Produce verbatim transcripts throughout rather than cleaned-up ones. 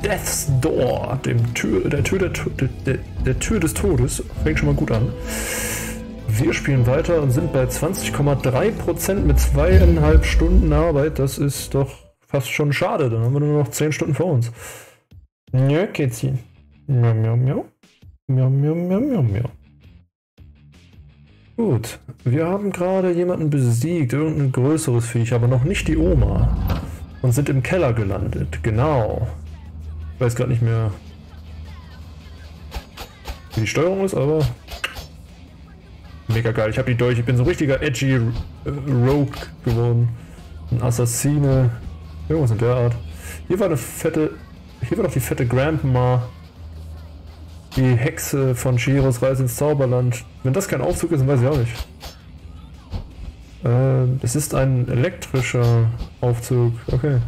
Death's Door, dem Tür, der, Tür der, der, der Tür des Todes. Fängt schon mal gut an. Wir spielen weiter und sind bei zwanzig Komma drei Prozent mit zweieinhalb Stunden Arbeit. Das ist doch fast schon schade. Dann haben wir nur noch zehn Stunden vor uns. Ja, Kätzchen. Miau, miau, miau. Miau, miau, miau, miau, miau. Gut, wir haben gerade jemanden besiegt, irgendein größeres Viech, aber noch nicht die Oma. Und sind im Keller gelandet, genau. Ich weiß gerade nicht mehr, wie die Steuerung ist, aber mega geil. Ich habe die durch, ich bin so ein richtiger edgy Rogue geworden. Ein Assassine, irgendwas in der Art. Hier war eine fette, hier war doch die fette Grandma. Die Hexe von Chihiros Reise ins Zauberland. Wenn das kein Aufzug ist, dann weiß ich auch nicht. Äh, es ist ein elektrischer Aufzug. Okay.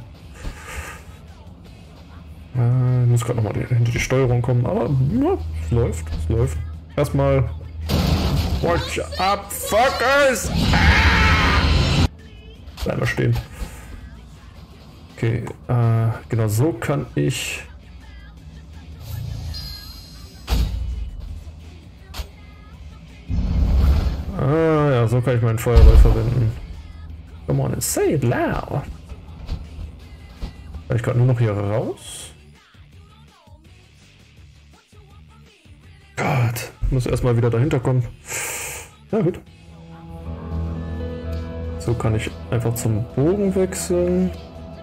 Äh, ich muss gerade nochmal hinter die Steuerung kommen, aber ja, es läuft, es läuft. Erstmal. Watch up, fuckers! Ah! Bleib mal stehen. Okay, äh, genau so kann ich. Ah ja, so kann ich meinen Feuerball verwenden. Come on and say it loud. Kann ich gerade nur noch hier raus? Gott, muss erstmal wieder dahinter kommen. Na gut. So kann ich einfach zum Bogen wechseln.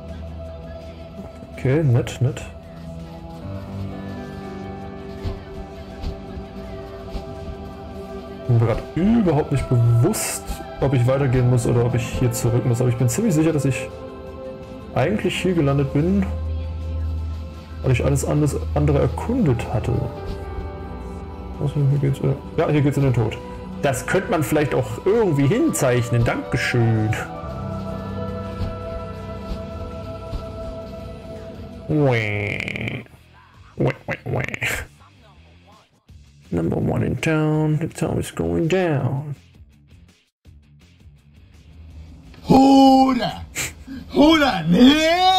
Okay, nett, nett. Ich bin mir gerade überhaupt nicht bewusst, ob ich weitergehen muss oder ob ich hier zurück muss. Aber ich bin ziemlich sicher, dass ich eigentlich hier gelandet bin, weil ich alles anderes, andere erkundet hatte. Also hier geht's, äh, ja, hier geht's in den Tod. Das könnte man vielleicht auch irgendwie hinzeichnen. Dankeschön. Wee. Wee, wee, wee. Number one in town, the town is going down. Hura! Hura, ne?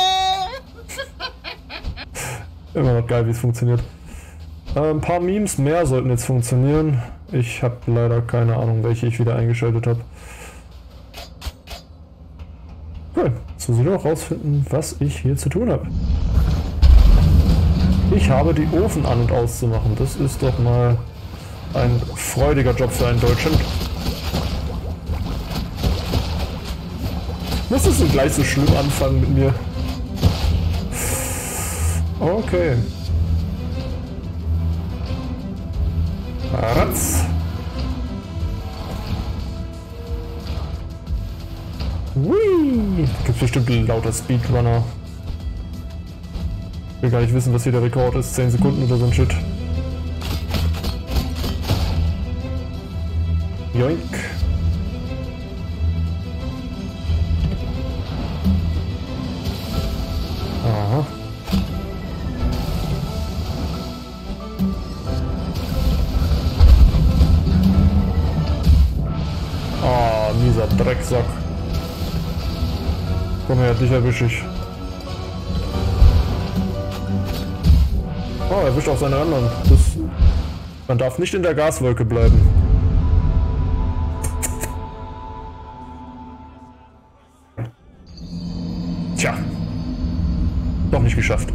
Immer noch geil, wie es funktioniert. Äh, ein paar Memes mehr sollten jetzt funktionieren. Ich habe leider keine Ahnung, welche ich wieder eingeschaltet habe. Cool, jetzt muss ich nur noch rausfinden, was ich hier zu tun habe. Ich habe die Ofen an- und auszumachen. Das ist doch mal ein freudiger Job für einen Deutschen. Muss es denn gleich so schlimm anfangen mit mir? Okay. Ratz. Hui. Gibt bestimmt lauter Speedrunner. Ich will gar nicht wissen, was hier der Rekord ist. zehn Sekunden oder so ein Shit. Joink. Aha. Ah, mieser Drecksack. Komm her, dich erwische ich. Oh, er wischt auch seine anderen. Das, man darf nicht in der Gaswolke bleiben. Tja. Doch nicht geschafft.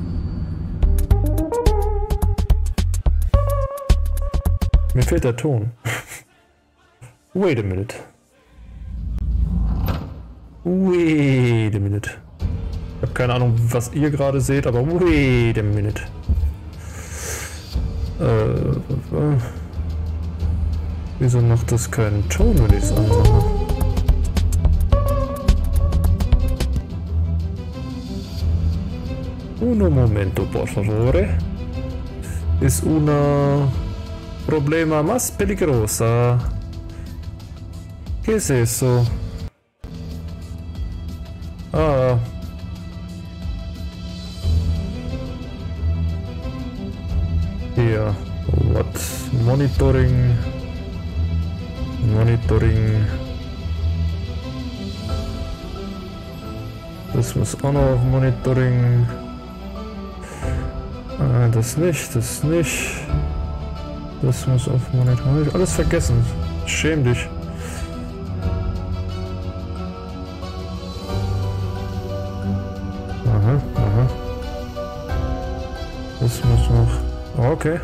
Mir fehlt der Ton. Wait a minute. Wait a minute. Ich habe keine Ahnung, was ihr gerade seht, aber wait a minute. Äh, äh, wieso macht das keinen Ton, wenn ich es anmache? Uno momento, por favore. Es una problema más peligrosa. ¿Qué es eso? Ah. Hier, what? Monitoring. Monitoring. Das muss auch noch Monitoring. Ah, das nicht, das nicht. Das muss auf Monitor. Alles vergessen. Schäm dich. Aha, aha. Das muss noch. Oh, okay.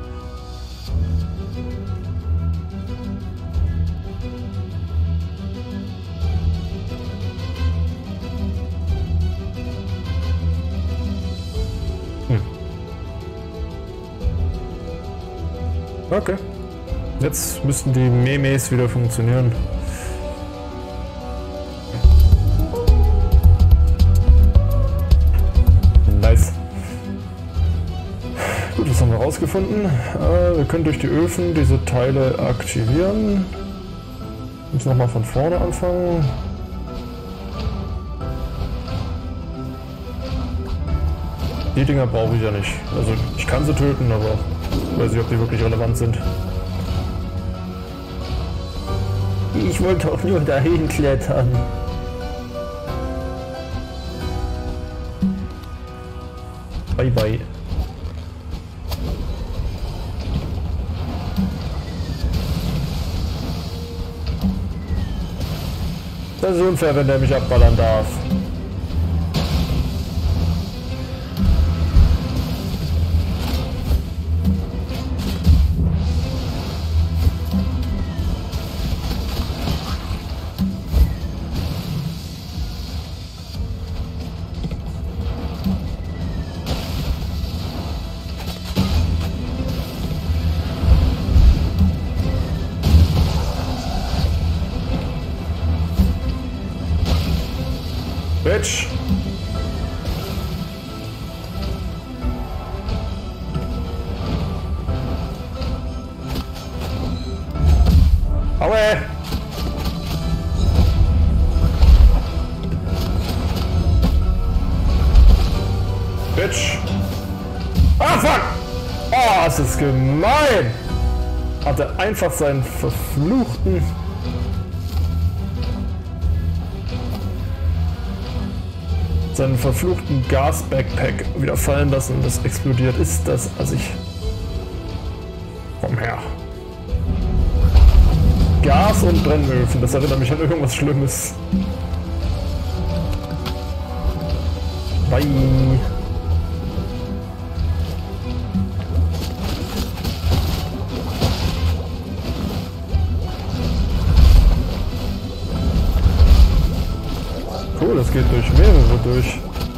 Hm. Okay. Jetzt müssten die Memes wieder funktionieren. Nice. Gut, das haben wir rausgefunden. Äh, wir können durch die Öfen diese Teile aktivieren. Jetzt nochmal von vorne anfangen. Die Dinger brauche ich ja nicht. Also ich kann sie töten, aber ich weiß nicht, ob die wirklich relevant sind. Ich wollte auch nur dahin klettern. Bye bye. Das ist unfair, wenn der mich abballern darf. Bitch! Aue! Bitch! Ah, fuck! Oh, es ist gemein! Hat er einfach seinen verfluchten... seinen verfluchten Gas-Backpack wieder fallen lassen und das explodiert. Ist das assig? Komm her. Gas und Brennöfen, das erinnert mich an irgendwas Schlimmes. Bye. Cool, das geht durch mehrere durch.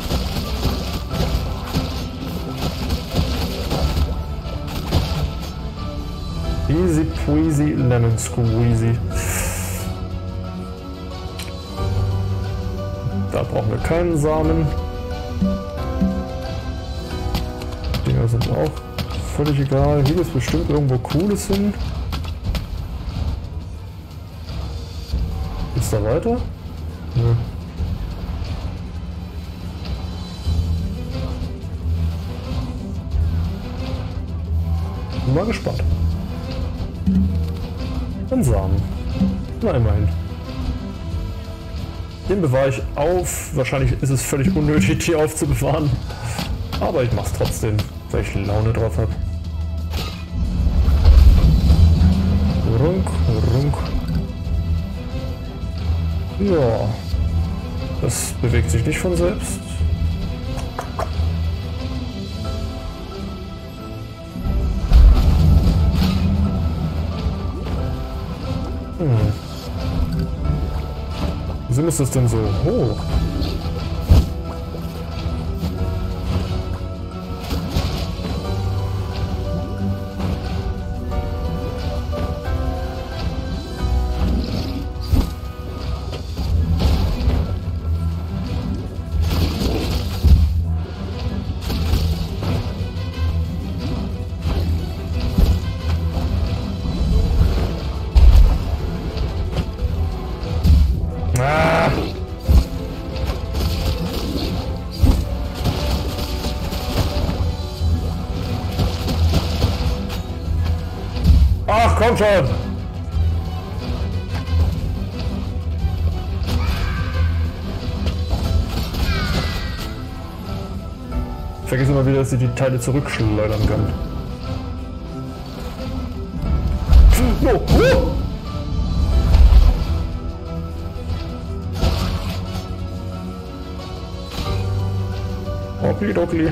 Easy peasy lemon squeezy. Da brauchen wir keinen Samen. Die Dinger sind auch völlig egal. Hier ist bestimmt irgendwo Cooles hin. Geht's da weiter? Nö. Bin mal gespannt. Ein Samen. Na, immerhin. Den bewahre ich auf. Wahrscheinlich ist es völlig unnötig, die aufzubewahren. Aber ich mach's trotzdem, weil ich Laune drauf habe. Runk, runk. Ja. Das bewegt sich nicht von selbst. Hm. Wieso ist das denn so hoch? Ach, komm schon! Ich vergesse immer wieder, dass sie die Teile zurückschleudern kann. No! Oh! Hoppli doppli.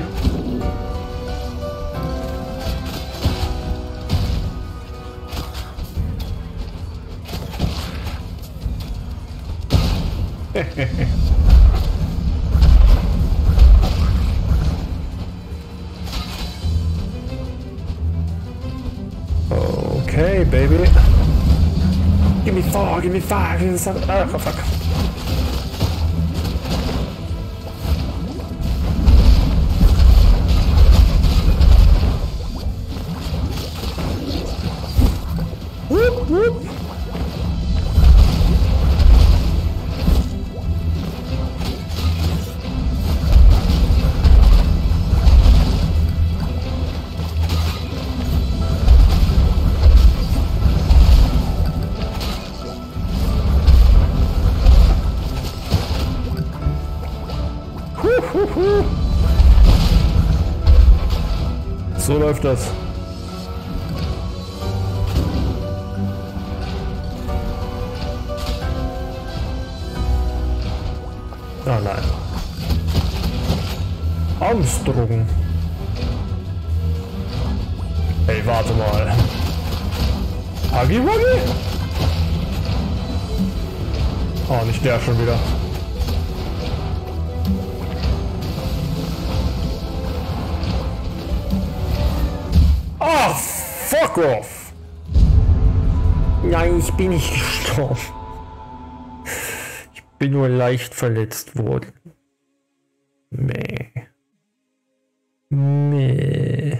Okay, baby. Give me four, give me five, give me seven. Ah, fuck. Whoop, whoop. So läuft das. Ah nein. Armstrong. Hey, warte mal. Huggy Wuggy? Oh, nicht der schon wieder. Oh, fuck off! Nein, ich bin nicht gestorben. Ich bin nur leicht verletzt worden. Nee. Nee.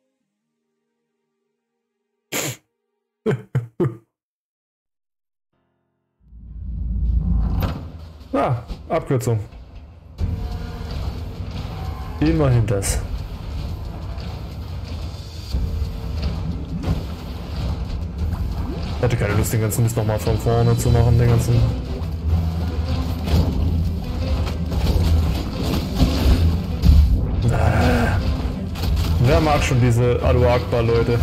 Ah, Abkürzung. Immerhin das. Ich hatte keine Lust, den ganzen Mist nochmal von vorne zu machen, den ganzen... Ah. Wer mag schon diese Allahu Akbar, Leute?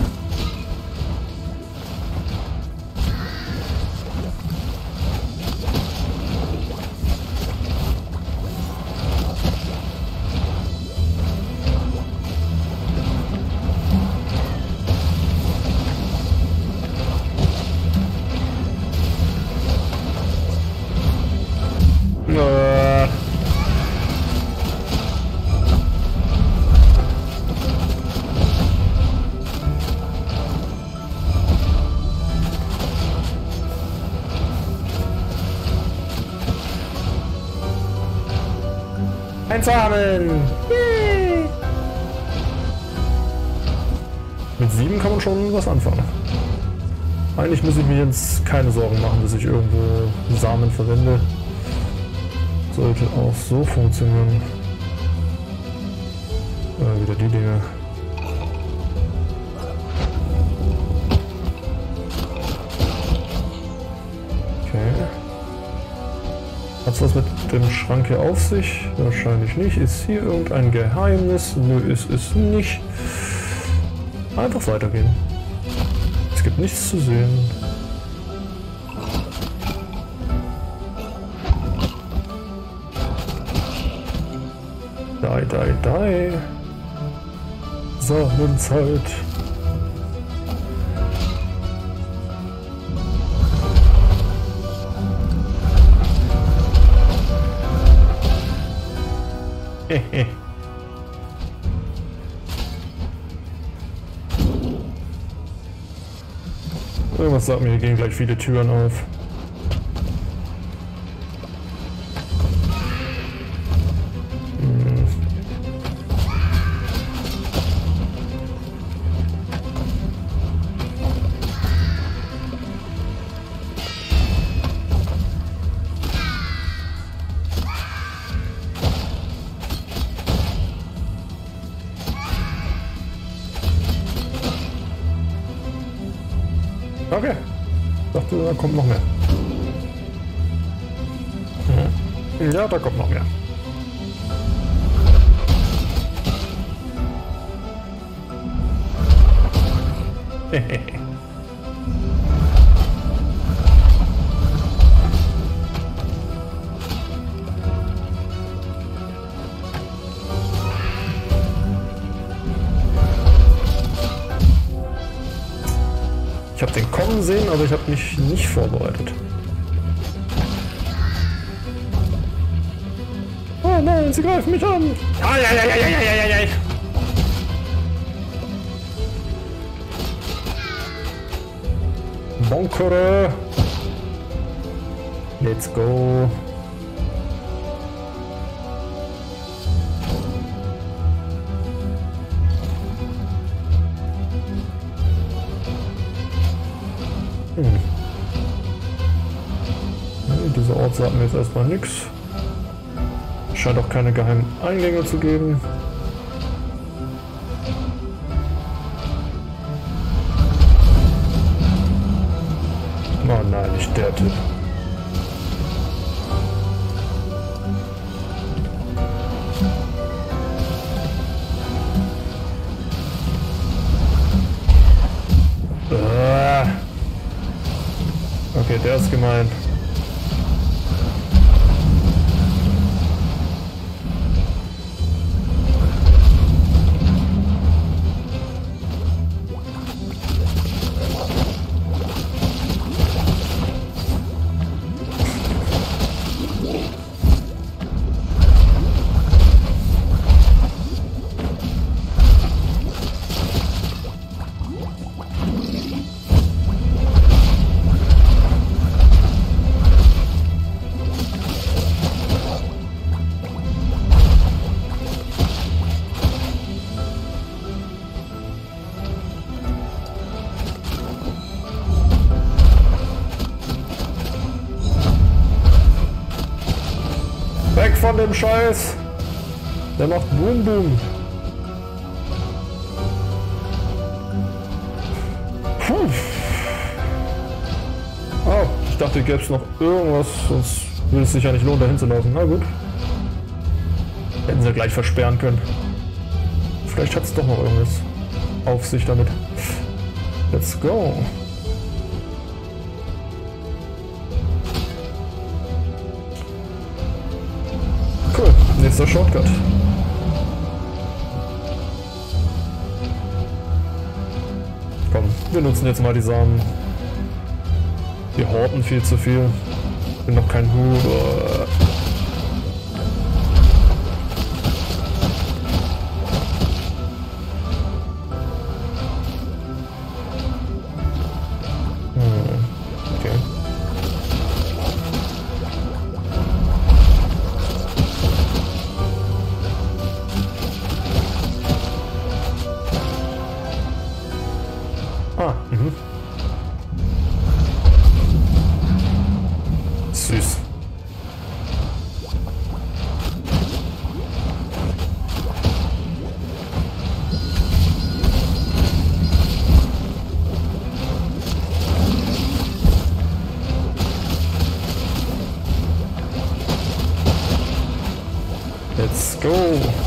Einsammeln! Yay. Mit sieben kann man schon was anfangen. Eigentlich muss ich mir jetzt keine Sorgen machen, dass ich irgendwo Samen verwende. Sollte auch so funktionieren. Äh, wieder die Dinge. Okay. Hat's was mit dem Schrank hier auf sich? Wahrscheinlich nicht. Ist hier irgendein Geheimnis? Nö, ist es nicht. Einfach weitergehen. Es gibt nichts zu sehen. Die, die, die. Samenzeit. Hehe. Irgendwas sagt mir, hier gehen gleich viele Türen auf. Hm. Okay. Ich dachte, da kommt noch mehr. Ja, da kommt noch mehr. Ich habe den kommen sehen, aber ich habe mich nicht vorbereitet. Oh nein, sie greifen mich an! Eieieiei! Bonkere! Let's go! Hm. Nee, dieser Ort sagt mir jetzt erstmal nichts. Scheint auch keine geheimen Eingänge zu geben. Oh nein, nicht der Typ. Ah. Okay, der ist gemein. Weg von dem Scheiß! Der macht Boom Boom. Puh. Oh, ich dachte, gäbe es noch irgendwas, sonst würde es sich ja nicht lohnen, dahin zu laufen. Na gut. Hätten sie gleich versperren können. Vielleicht hat es doch noch irgendwas auf sich damit. Let's go. Cool, nächster Shortcut. Komm, wir nutzen jetzt mal die Samen. Wir horten viel zu viel. Ich bin noch kein Hu. Ah, mhm. Süß. Let's go.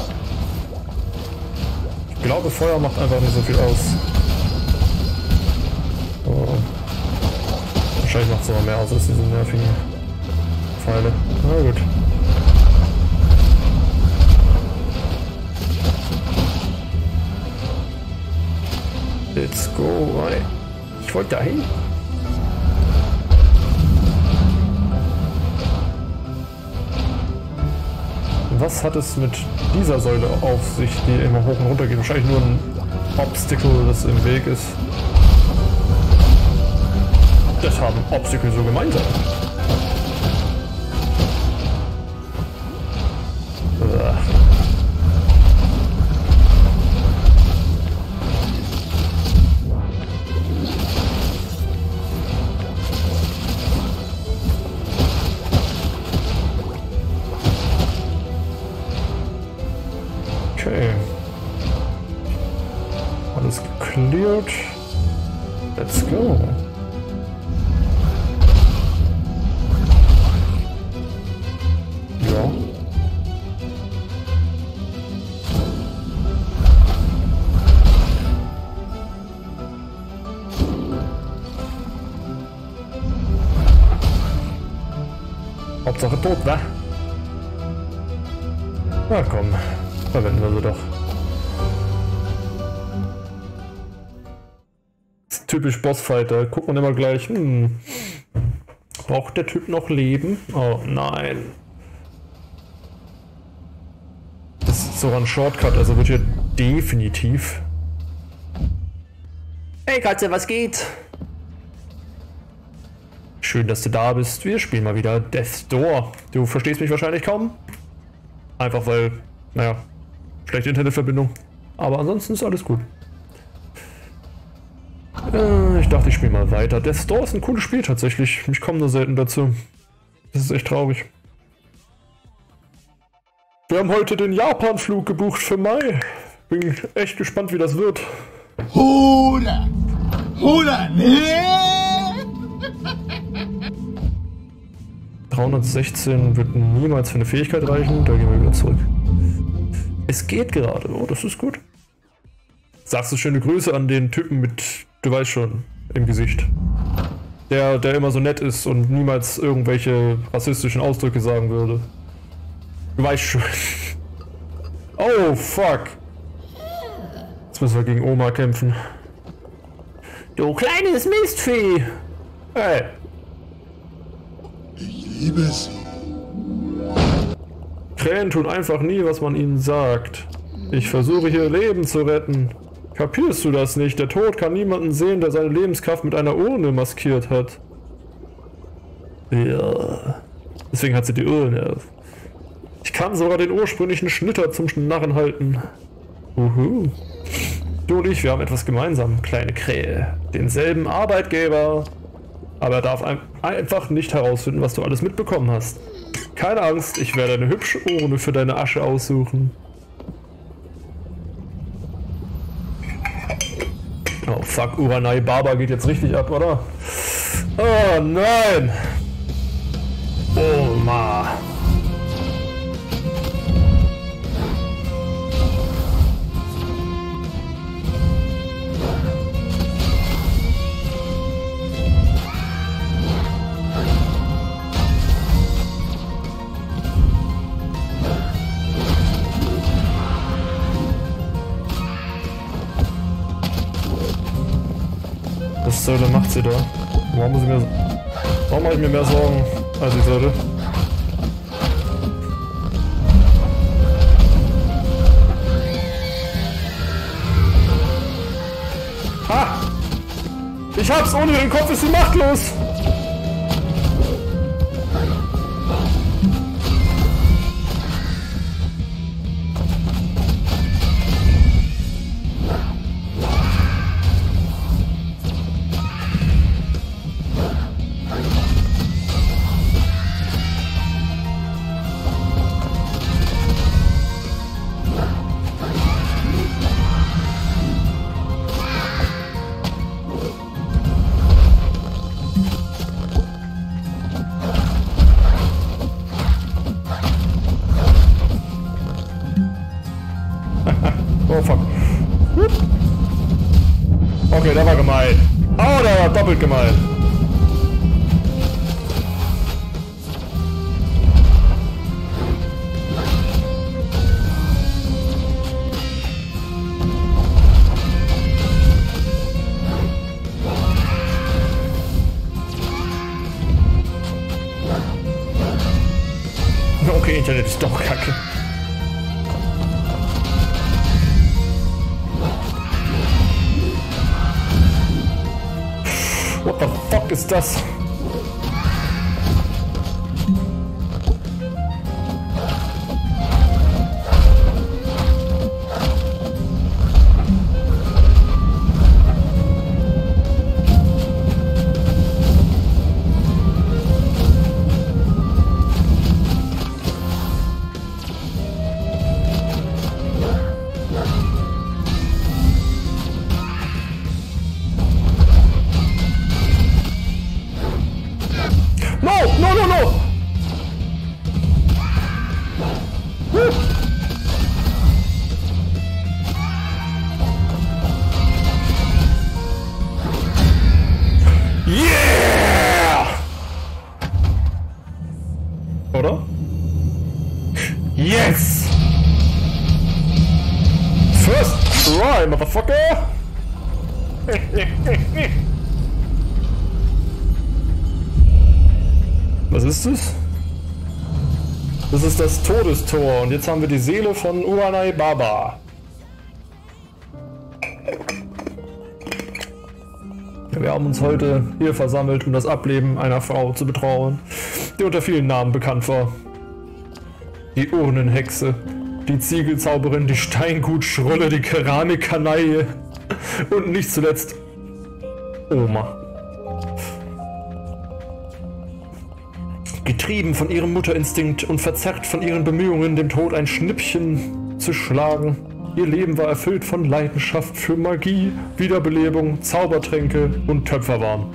Ich glaube, Feuer macht einfach nicht so viel aus. Oh. Wahrscheinlich macht es noch mehr aus als diese nervigen Pfeile. Na gut. Let's go. Ich wollte dahin. Was hat es mit dieser Säule auf sich, die immer hoch und runter geht? Wahrscheinlich nur ein Obstacle, das im Weg ist. Das haben Obstacle so gemeinsam. Okay. Alles cleared. Let's go. Ja. Hauptsache tot, wa? Na komm, verwenden wir sie doch. Das ist typisch Bossfighter. Guckt man immer gleich, hm, braucht der Typ noch Leben? Oh nein. Das ist sogar ein Shortcut, also wird hier definitiv... Hey Katze, was geht? Schön, dass du da bist. Wir spielen mal wieder Death's Door. Du verstehst mich wahrscheinlich kaum. Einfach weil, naja, schlechte Internetverbindung. Aber ansonsten ist alles gut. Äh, ich dachte, ich spiele mal weiter. Death's Door ist ein cooles Spiel tatsächlich. Ich komme nur selten dazu. Das ist echt traurig. Wir haben heute den Japan-Flug gebucht für Mai. Bin echt gespannt, wie das wird. Hula! Hula! dreihundertsechzehn wird niemals für eine Fähigkeit reichen. Da gehen wir wieder zurück. Es geht gerade. Oh, das ist gut. Sagst du schöne Grüße an den Typen mit, du weißt schon, im Gesicht. Der, der immer so nett ist und niemals irgendwelche rassistischen Ausdrücke sagen würde. Du weißt schon. Oh, fuck. Jetzt müssen wir gegen Oma kämpfen. Du kleines Mistvieh! Hey! Ich liebe sie. Krähen tun einfach nie, was man ihnen sagt. Ich versuche hier Leben zu retten. Kapierst du das nicht? Der Tod kann niemanden sehen, der seine Lebenskraft mit einer Urne maskiert hat. Ja. Deswegen hat sie die Urne. Ich kann sogar den ursprünglichen Schnitter zum Narren halten. Uhu. Du und ich, wir haben etwas gemeinsam, kleine Krähe. Denselben Arbeitgeber. Aber er darf ein einfach nicht herausfinden, was du alles mitbekommen hast. Keine Angst, ich werde eine hübsche Urne für deine Asche aussuchen. Oh fuck, Uranai Baba geht jetzt richtig ab, oder? Oh nein! Oh ma! Was zur Hölle macht sie da? Warum muss ich mir... Warum mache ich mir mehr Sorgen, als ich sollte? Ha! Ich hab's! Ohne den Kopf ist sie machtlos! Oh fuck. Okay, der war gemein. Oh, der war doppelt gemein. Okay, Internet ist doch kacke. What the fuck ist das? dry, motherfucker! Was ist das? Das ist das Todestor und jetzt haben wir die Seele von Uranai Baba. Ja, wir haben uns heute hier versammelt, um das Ableben einer Frau zu betrauern, die unter vielen Namen bekannt war. Die Urnenhexe, die Ziegelzauberin, die Steingutschrulle, die Keramikkanaille und nicht zuletzt Oma. Getrieben von ihrem Mutterinstinkt und verzerrt von ihren Bemühungen, dem Tod ein Schnippchen zu schlagen. Ihr Leben war erfüllt von Leidenschaft für Magie, Wiederbelebung, Zaubertränke und Töpferwaren.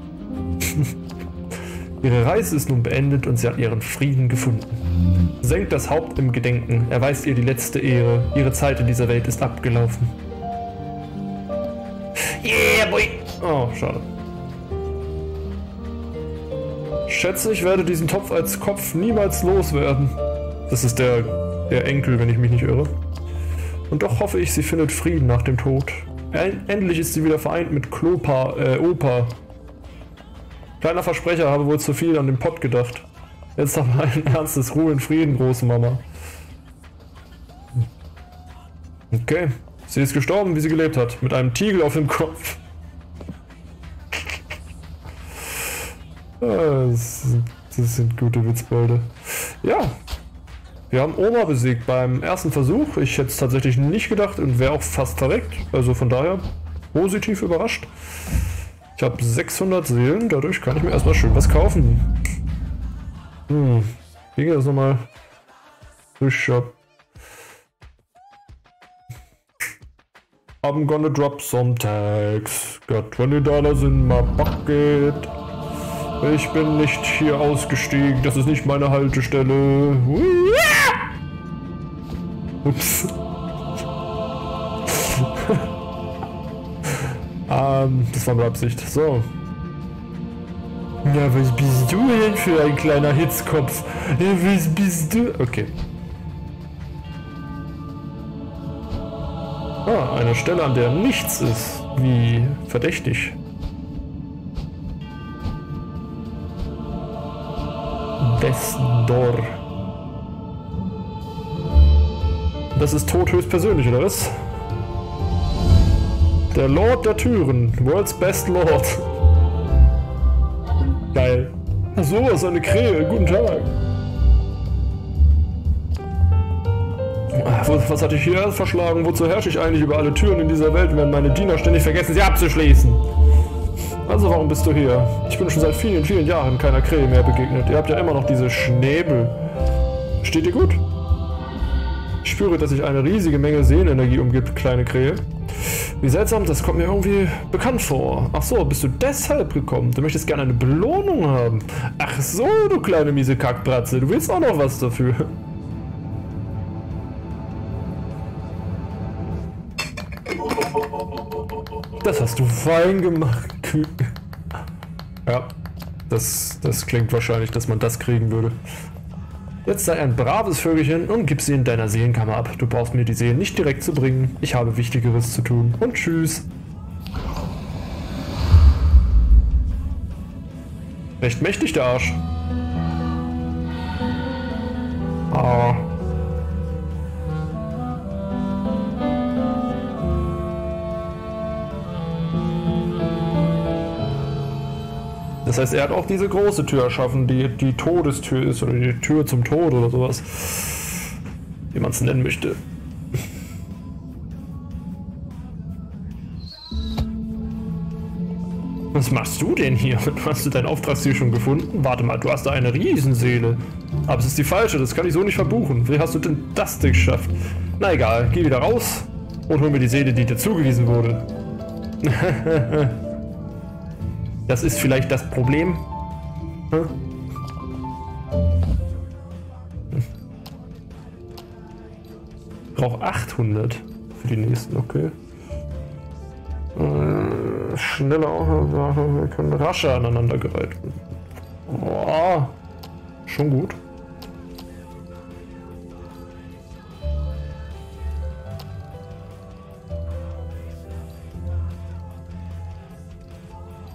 Ihre Reise ist nun beendet und sie hat ihren Frieden gefunden. Senkt das Haupt im Gedenken, erweist ihr die letzte Ehre. Ihre Zeit in dieser Welt ist abgelaufen. Yeah, boy! Oh, schade. Schätze, ich werde diesen Topf als Kopf niemals loswerden. Das ist der, der Enkel, wenn ich mich nicht irre. Und doch hoffe ich, sie findet Frieden nach dem Tod. Endlich ist sie wieder vereint mit Klopa, äh, Opa. Kleiner Versprecher, habe wohl zu viel an den Pott gedacht. Jetzt aber ein ernstes Ruhe in Frieden, große Mama. Okay, sie ist gestorben, wie sie gelebt hat, mit einem Tiegel auf dem Kopf. Das sind, das sind gute Witzbolde. Ja, wir haben Oma besiegt beim ersten Versuch. Ich hätte es tatsächlich nicht gedacht und wäre auch fast verreckt. Also von daher positiv überrascht. Ich habe sechshundert Seelen, dadurch kann ich mir erstmal schön was kaufen. Hm, hier geht das nochmal durch Shop. I'm gonna drop some tags. Got twenty dollars in my pocket. Ich bin nicht hier ausgestiegen, das ist nicht meine Haltestelle. Ups. ähm, das war mit Absicht. So. Ja, was bist du denn für ein kleiner Hitzkopf? Ja, was bist du? Okay. Ah, eine Stelle, an der nichts ist. Wie verdächtig. Desdor. Das ist Tod höchstpersönlich, oder was? Der Lord der Türen. World's Best Lord. Geil. Ach so, was eine Krähe. Guten Tag. Was hatte ich hier verschlagen? Wozu herrsche ich eigentlich über alle Türen in dieser Welt, wenn meine Diener ständig vergessen, sie abzuschließen? Also warum bist du hier? Ich bin schon seit vielen, vielen Jahren keiner Krähe mehr begegnet. Ihr habt ja immer noch diese Schnäbel. Steht ihr gut? Ich spüre, dass sich eine riesige Menge Seelenenergie umgibt, kleine Krähe. Wie seltsam, das kommt mir irgendwie bekannt vor. Ach so, bist du deshalb gekommen? Du möchtest gerne eine Belohnung haben. Ach so, du kleine miese Kackbratze, du willst auch noch was dafür. Das hast du fein gemacht, Küken. Ja, das, das klingt wahrscheinlich, dass man das kriegen würde. Jetzt sei ein braves Vögelchen und gib sie in deiner Seelenkammer ab. Du brauchst mir die Seelen nicht direkt zu bringen. Ich habe Wichtigeres zu tun. Und tschüss. Recht mächtig, der Arsch. Ah. Das heißt, er hat auch diese große Tür erschaffen, die die Todestür ist oder die Tür zum Tod oder sowas, wie man es nennen möchte. Was machst du denn hier? Hast du dein Auftragsziel schon gefunden? Warte mal, du hast da eine Riesenseele. Aber es ist die falsche, das kann ich so nicht verbuchen. Wie hast du denn das geschafft? Na egal, geh wieder raus und hol mir die Seele, die dir zugewiesen wurde. Das ist vielleicht das Problem. Hm? Ich brauche achthundert für die nächsten, okay. Äh, schneller auch, wir können rascher aneinandergereiht werden. Oh, schon gut.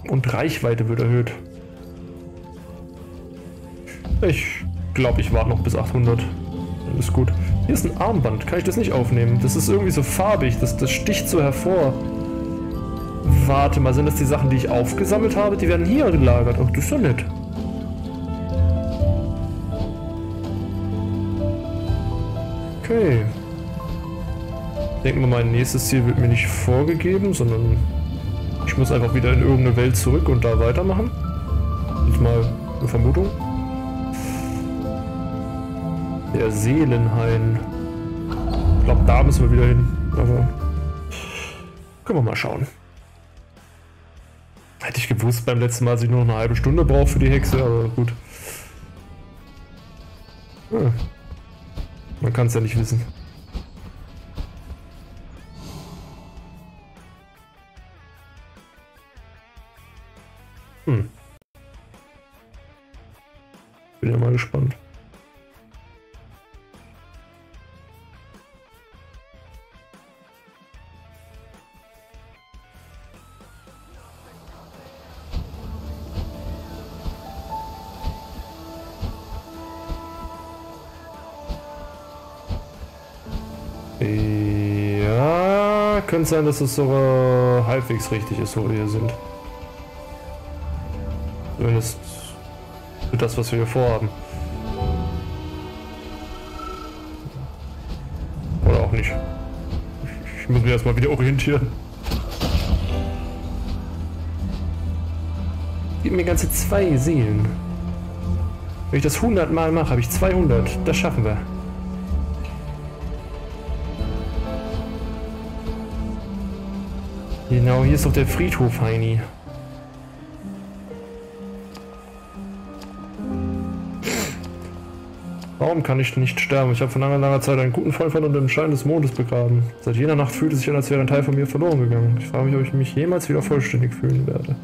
Und Reichweite wird erhöht. Ich glaube, ich warte noch bis achthundert. Alles gut. Hier ist ein Armband. Kann ich das nicht aufnehmen? Das ist irgendwie so farbig. Das, das sticht so hervor. Warte mal, sind das die Sachen, die ich aufgesammelt habe? Die werden hier gelagert. Ach, das ist doch nett. Okay. Denken wir, mein nächstes Ziel wird mir nicht vorgegeben, sondern ich muss einfach wieder in irgendeine Welt zurück und da weitermachen. Jetzt mal eine Vermutung. Der Seelenhain. Ich glaube, da müssen wir wieder hin. Aber können wir mal schauen. Hätte ich gewusst beim letzten Mal, dass ich nur noch eine halbe Stunde brauche für die Hexe, aber gut. Ja. Man kann es ja nicht wissen. Hm. Bin ja mal gespannt. Ja, könnte sein, dass es sogar halbwegs richtig ist, wo wir hier sind. Zumindest für das, was wir hier vorhaben. Oder auch nicht. Ich muss mich erstmal wieder orientieren. Gib mir ganze zwei Seelen. Wenn ich das hundert Mal mache, habe ich zweihundert. Das schaffen wir. Genau, hier ist doch der Friedhof, Heini. Warum kann ich nicht sterben? Ich habe vor langer, langer Zeit einen guten Freund von unter dem Schein des Mondes begraben. Seit jener Nacht fühlt es sich an, als wäre ein Teil von mir verloren gegangen. Ich frage mich, ob ich mich jemals wieder vollständig fühlen werde.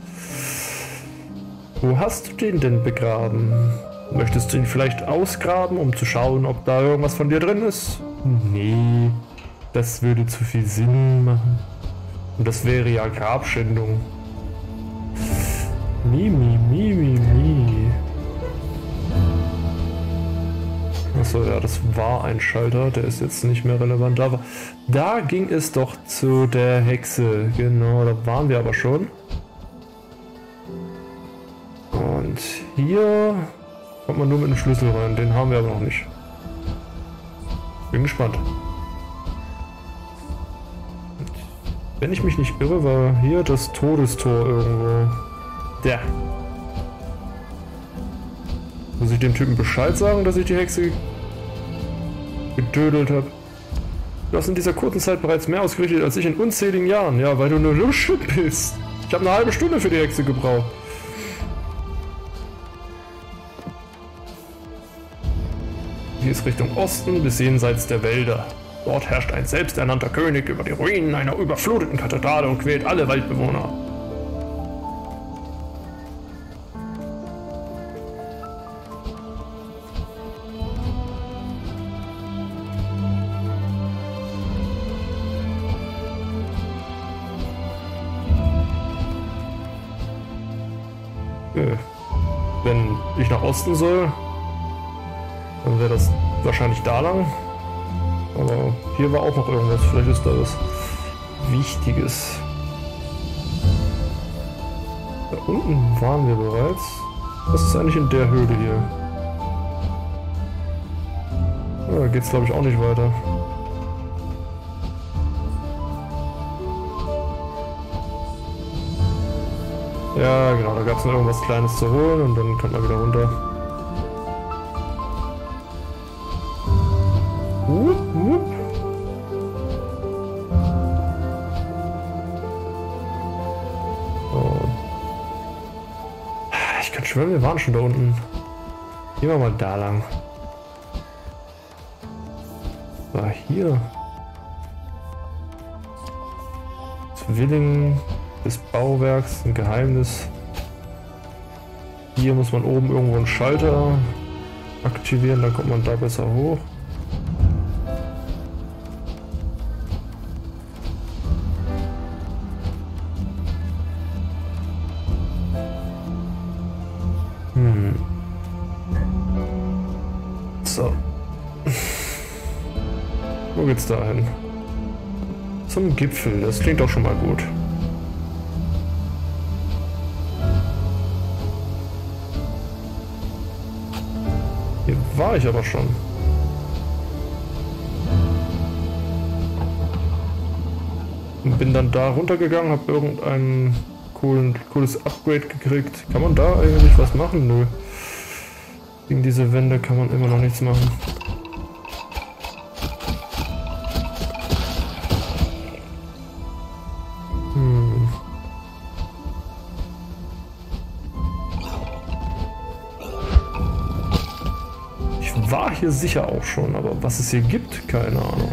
Wo hast du den denn begraben? Möchtest du ihn vielleicht ausgraben, um zu schauen, ob da irgendwas von dir drin ist? Nee, das würde zu viel Sinn machen. Und das wäre ja Grabschändung. Mi, mi, mi, mi, mi. Achso, ja, das war ein Schalter, der ist jetzt nicht mehr relevant. Da, war, da ging es doch zu der Hexe. Genau, da waren wir aber schon. Und hier kommt man nur mit dem Schlüssel rein. Den haben wir aber noch nicht. Bin gespannt. Wenn ich mich nicht irre, war hier das Todestor irgendwo. Der. Muss ich dem Typen Bescheid sagen, dass ich die Hexe getödelt habe? Du hast in dieser kurzen Zeit bereits mehr ausgerichtet als ich in unzähligen Jahren. Ja, weil du eine Lusche bist. Ich habe eine halbe Stunde für die Hexe gebraucht. Hier ist Richtung Osten bis jenseits der Wälder. Dort herrscht ein selbsternannter König über die Ruinen einer überfluteten Kathedrale und quält alle Waldbewohner. Okay. Wenn ich nach Osten soll, dann wäre das wahrscheinlich da lang. Aber hier war auch noch irgendwas. Vielleicht ist da was Wichtiges. Da unten waren wir bereits. Was ist eigentlich in der Höhle hier? Da geht es glaube ich auch nicht weiter. Ja genau, da gab es noch irgendwas Kleines zu holen und dann kann man wieder runter. Wupp, wupp. Oh. Ich kann schwören, wir waren schon da unten. Gehen wir mal da lang. War hier. Zwilling des Bauwerks, ein Geheimnis. Hier muss man oben irgendwo einen Schalter aktivieren, dann kommt man da besser hoch. Wo geht's da hin? Zum Gipfel, das klingt doch schon mal gut. Hier war ich aber schon. Und bin dann da runtergegangen, habe irgendein coolen, cooles Upgrade gekriegt. Kann man da eigentlich was machen? Nö. Gegen diese Wände kann man immer noch nichts machen. Hm. Ich war hier sicher auch schon, aber was es hier gibt, keine Ahnung.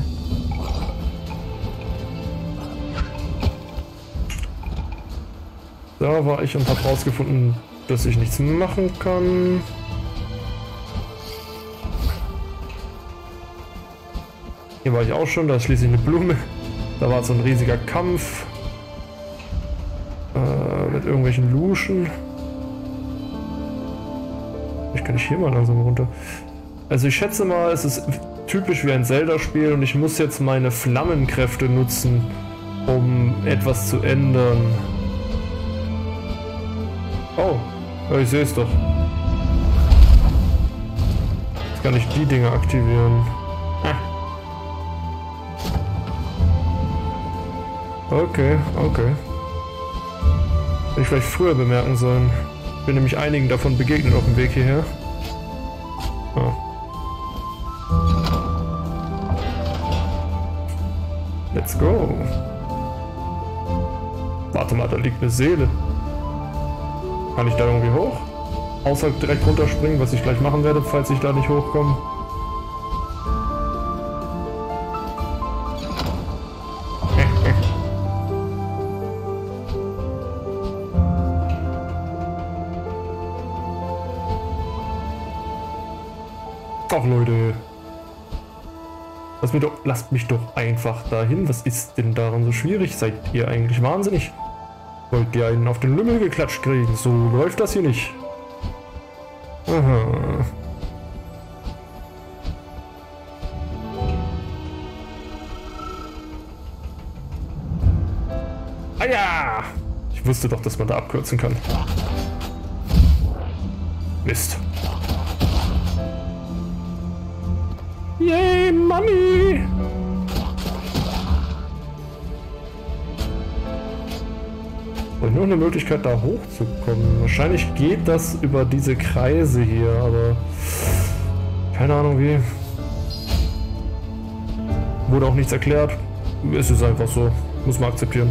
Da war ich und habe rausgefunden, dass ich nichts machen kann. Hier war ich auch schon, da ist schließlich eine Blume. Da war so ein riesiger Kampf äh, mit irgendwelchen Luschen. Ich kann nicht hier mal langsam runter. Also ich schätze mal, es ist typisch wie ein Zelda-Spiel und ich muss jetzt meine Flammenkräfte nutzen, um etwas zu ändern. Oh, ja, ich sehe es doch. Jetzt kann ich die Dinge aktivieren. Okay, okay. Hätte ich vielleicht früher bemerken sollen. Ich bin nämlich einigen davon begegnet auf dem Weg hierher. Ah. Let's go. Warte mal, da liegt eine Seele. Kann ich da irgendwie hoch? Außer direkt runterspringen, was ich gleich machen werde, falls ich da nicht hochkomme. Ach Leute. Lasst mich, doch, lasst mich doch einfach dahin. Was ist denn daran so schwierig? Seid ihr eigentlich wahnsinnig? Wollt ihr einen auf den Lümmel geklatscht kriegen? So läuft das hier nicht. Aha. Ah ja! Ich wusste doch, dass man da abkürzen kann. Mist. Yay, Mami! Und nur eine Möglichkeit, da hochzukommen. Wahrscheinlich geht das über diese Kreise hier, aber keine Ahnung wie. Wurde auch nichts erklärt. Es ist einfach so. Muss man akzeptieren.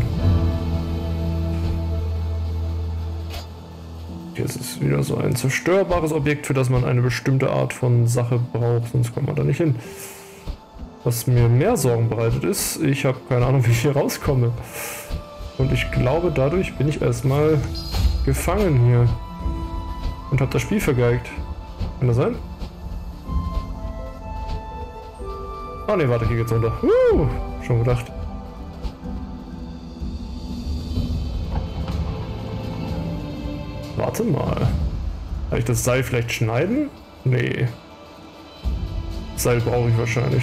Hier ist es wieder so ein zerstörbares Objekt, für das man eine bestimmte Art von Sache braucht, sonst kommt man da nicht hin. Was mir mehr Sorgen bereitet ist, ich habe keine Ahnung, wie ich hier rauskomme. Und ich glaube, dadurch bin ich erstmal gefangen hier. Und habe das Spiel vergeigt. Kann das sein? Ah ne, warte, hier geht's runter. Uh, schon gedacht. Warte mal. Kann ich das Seil vielleicht schneiden? Nee. Seil brauche ich wahrscheinlich.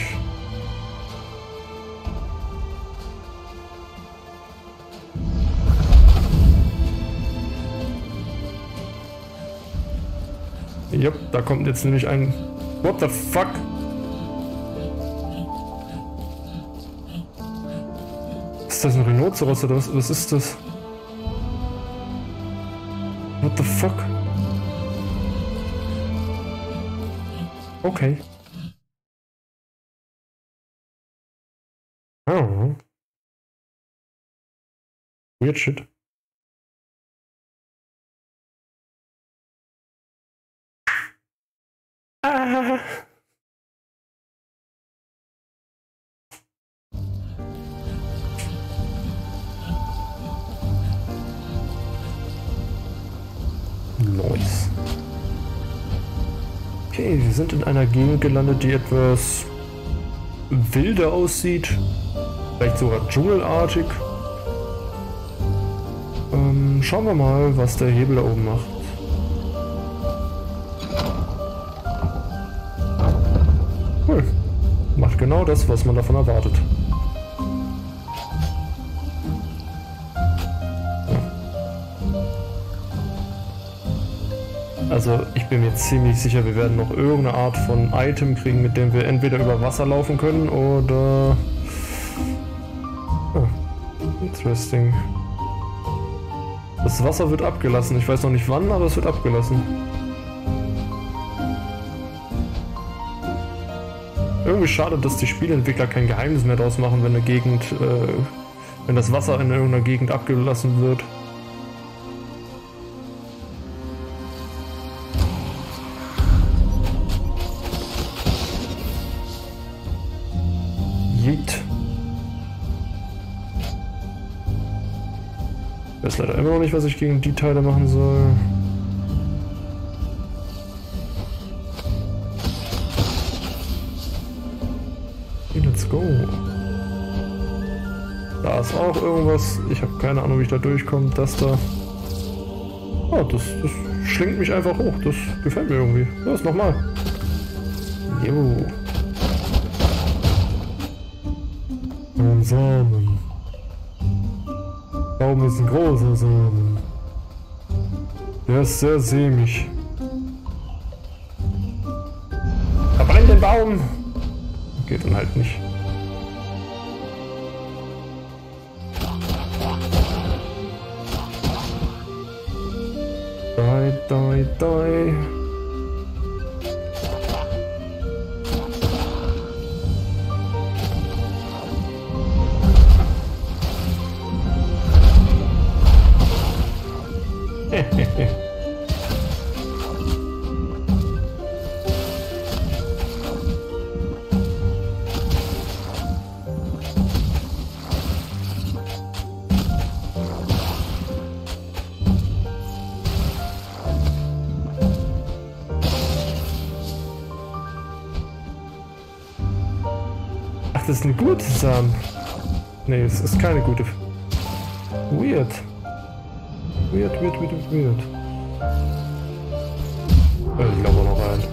Jupp, da kommt jetzt nämlich ein... What the fuck? Ist das ein Rhinoceros oder was, was ist das? What the fuck? Okay. Oh. Weird shit. Ah. Nice. Okay, wir sind in einer Gegend gelandet, die etwas wilder aussieht. Vielleicht sogar dschungelartig. Ähm, schauen wir mal, was der Hebel da oben macht. Cool. Macht genau genau das, was man davon erwartet. Also ich bin mir ziemlich sicher, wir werden noch irgendeine Art von Item kriegen, mit dem wir entweder über Wasser laufen können oder... Oh, interesting. Das Wasser wird abgelassen. Ich weiß noch nicht wann, aber es wird abgelassen. Irgendwie schade, dass die Spieleentwickler kein Geheimnis mehr draus machen, wenn eine Gegend, äh, wenn das Wasser in irgendeiner Gegend abgelassen wird. Yeet. Ich weiß leider immer noch nicht, was ich gegen die Teile machen soll. Let's go. Da ist auch irgendwas. Ich habe keine Ahnung, wie ich da durchkomme. Das da. Oh, das, das schlingt mich einfach hoch. Das gefällt mir irgendwie. Los, nochmal. Jo. Ein Samen. Baum ist ein großer Samen. Der ist sehr sämig. Verbrennt den Baum! Geht dann halt nicht. Doi, doi, doi. Ach, das ist eine gute Samen. Nee, es ist keine gute. Weird. Weird, weird, weird, weird. Ich glaube auch noch rein.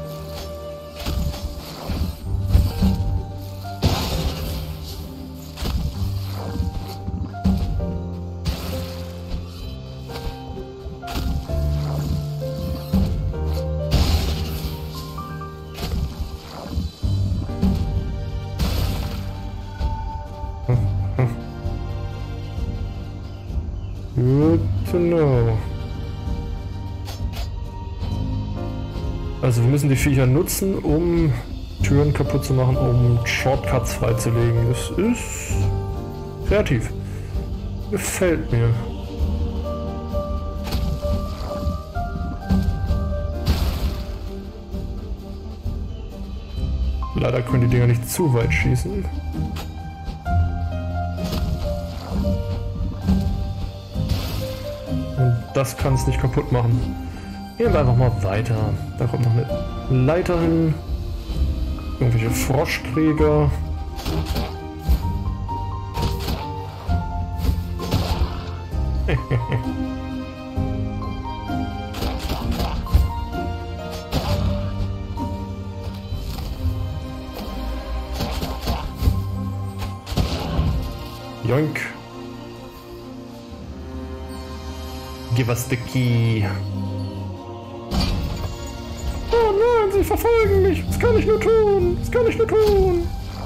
Good to know. Also wir müssen die Viecher nutzen, um Türen kaputt zu machen, um Shortcuts freizulegen. Das ist kreativ. Gefällt mir. Leider können die Dinger nicht zu weit schießen. Das kann es nicht kaputt machen. Gehen wir einfach mal weiter. Da kommt noch eine Leiter hin. Irgendwelche Froschkrieger. Joink. Give us the key. Oh nein, sie verfolgen mich. Das kann ich nur tun. Das kann ich nur tun.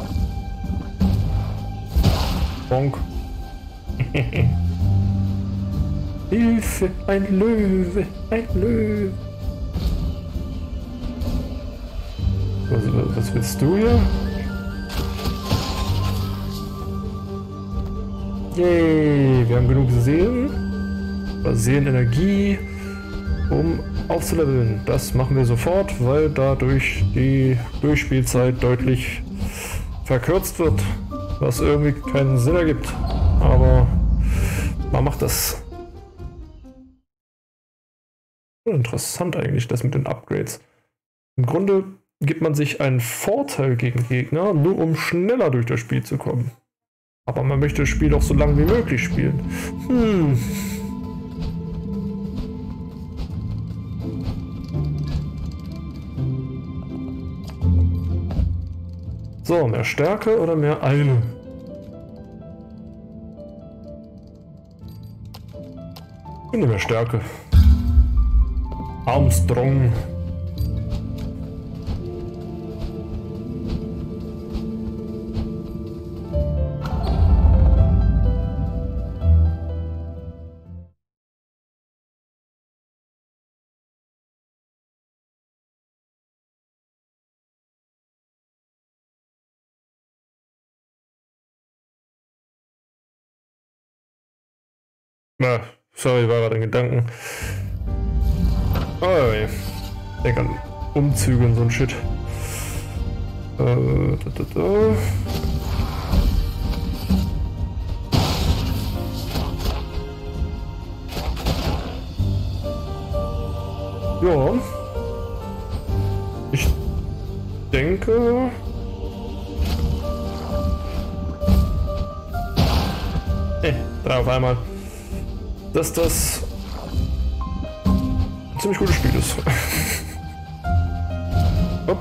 Bonk. Hilfe, ein Löwe, ein Löwe. Was, was willst du hier? Yay, wir haben genug Seelen. Seelenenergie, um aufzuleveln. Das machen wir sofort, weil dadurch die Durchspielzeit deutlich verkürzt wird, was irgendwie keinen Sinn ergibt. Aber man macht das. Interessant eigentlich, das mit den Upgrades. Im Grunde gibt man sich einen Vorteil gegen Gegner, nur um schneller durch das Spiel zu kommen. Aber man möchte das Spiel auch so lange wie möglich spielen. Hm. So, mehr Stärke oder mehr Eile? Ich finde mehr Stärke. Armstrong. Na, sorry, war gerade in Gedanken. Oh, ey. Denk an Umzüge und so ein Shit. Äh, da, da, da. Ja. Ich denke... Ey, drei auf einmal. Dass das ein ziemlich gutes Spiel ist. Hopp.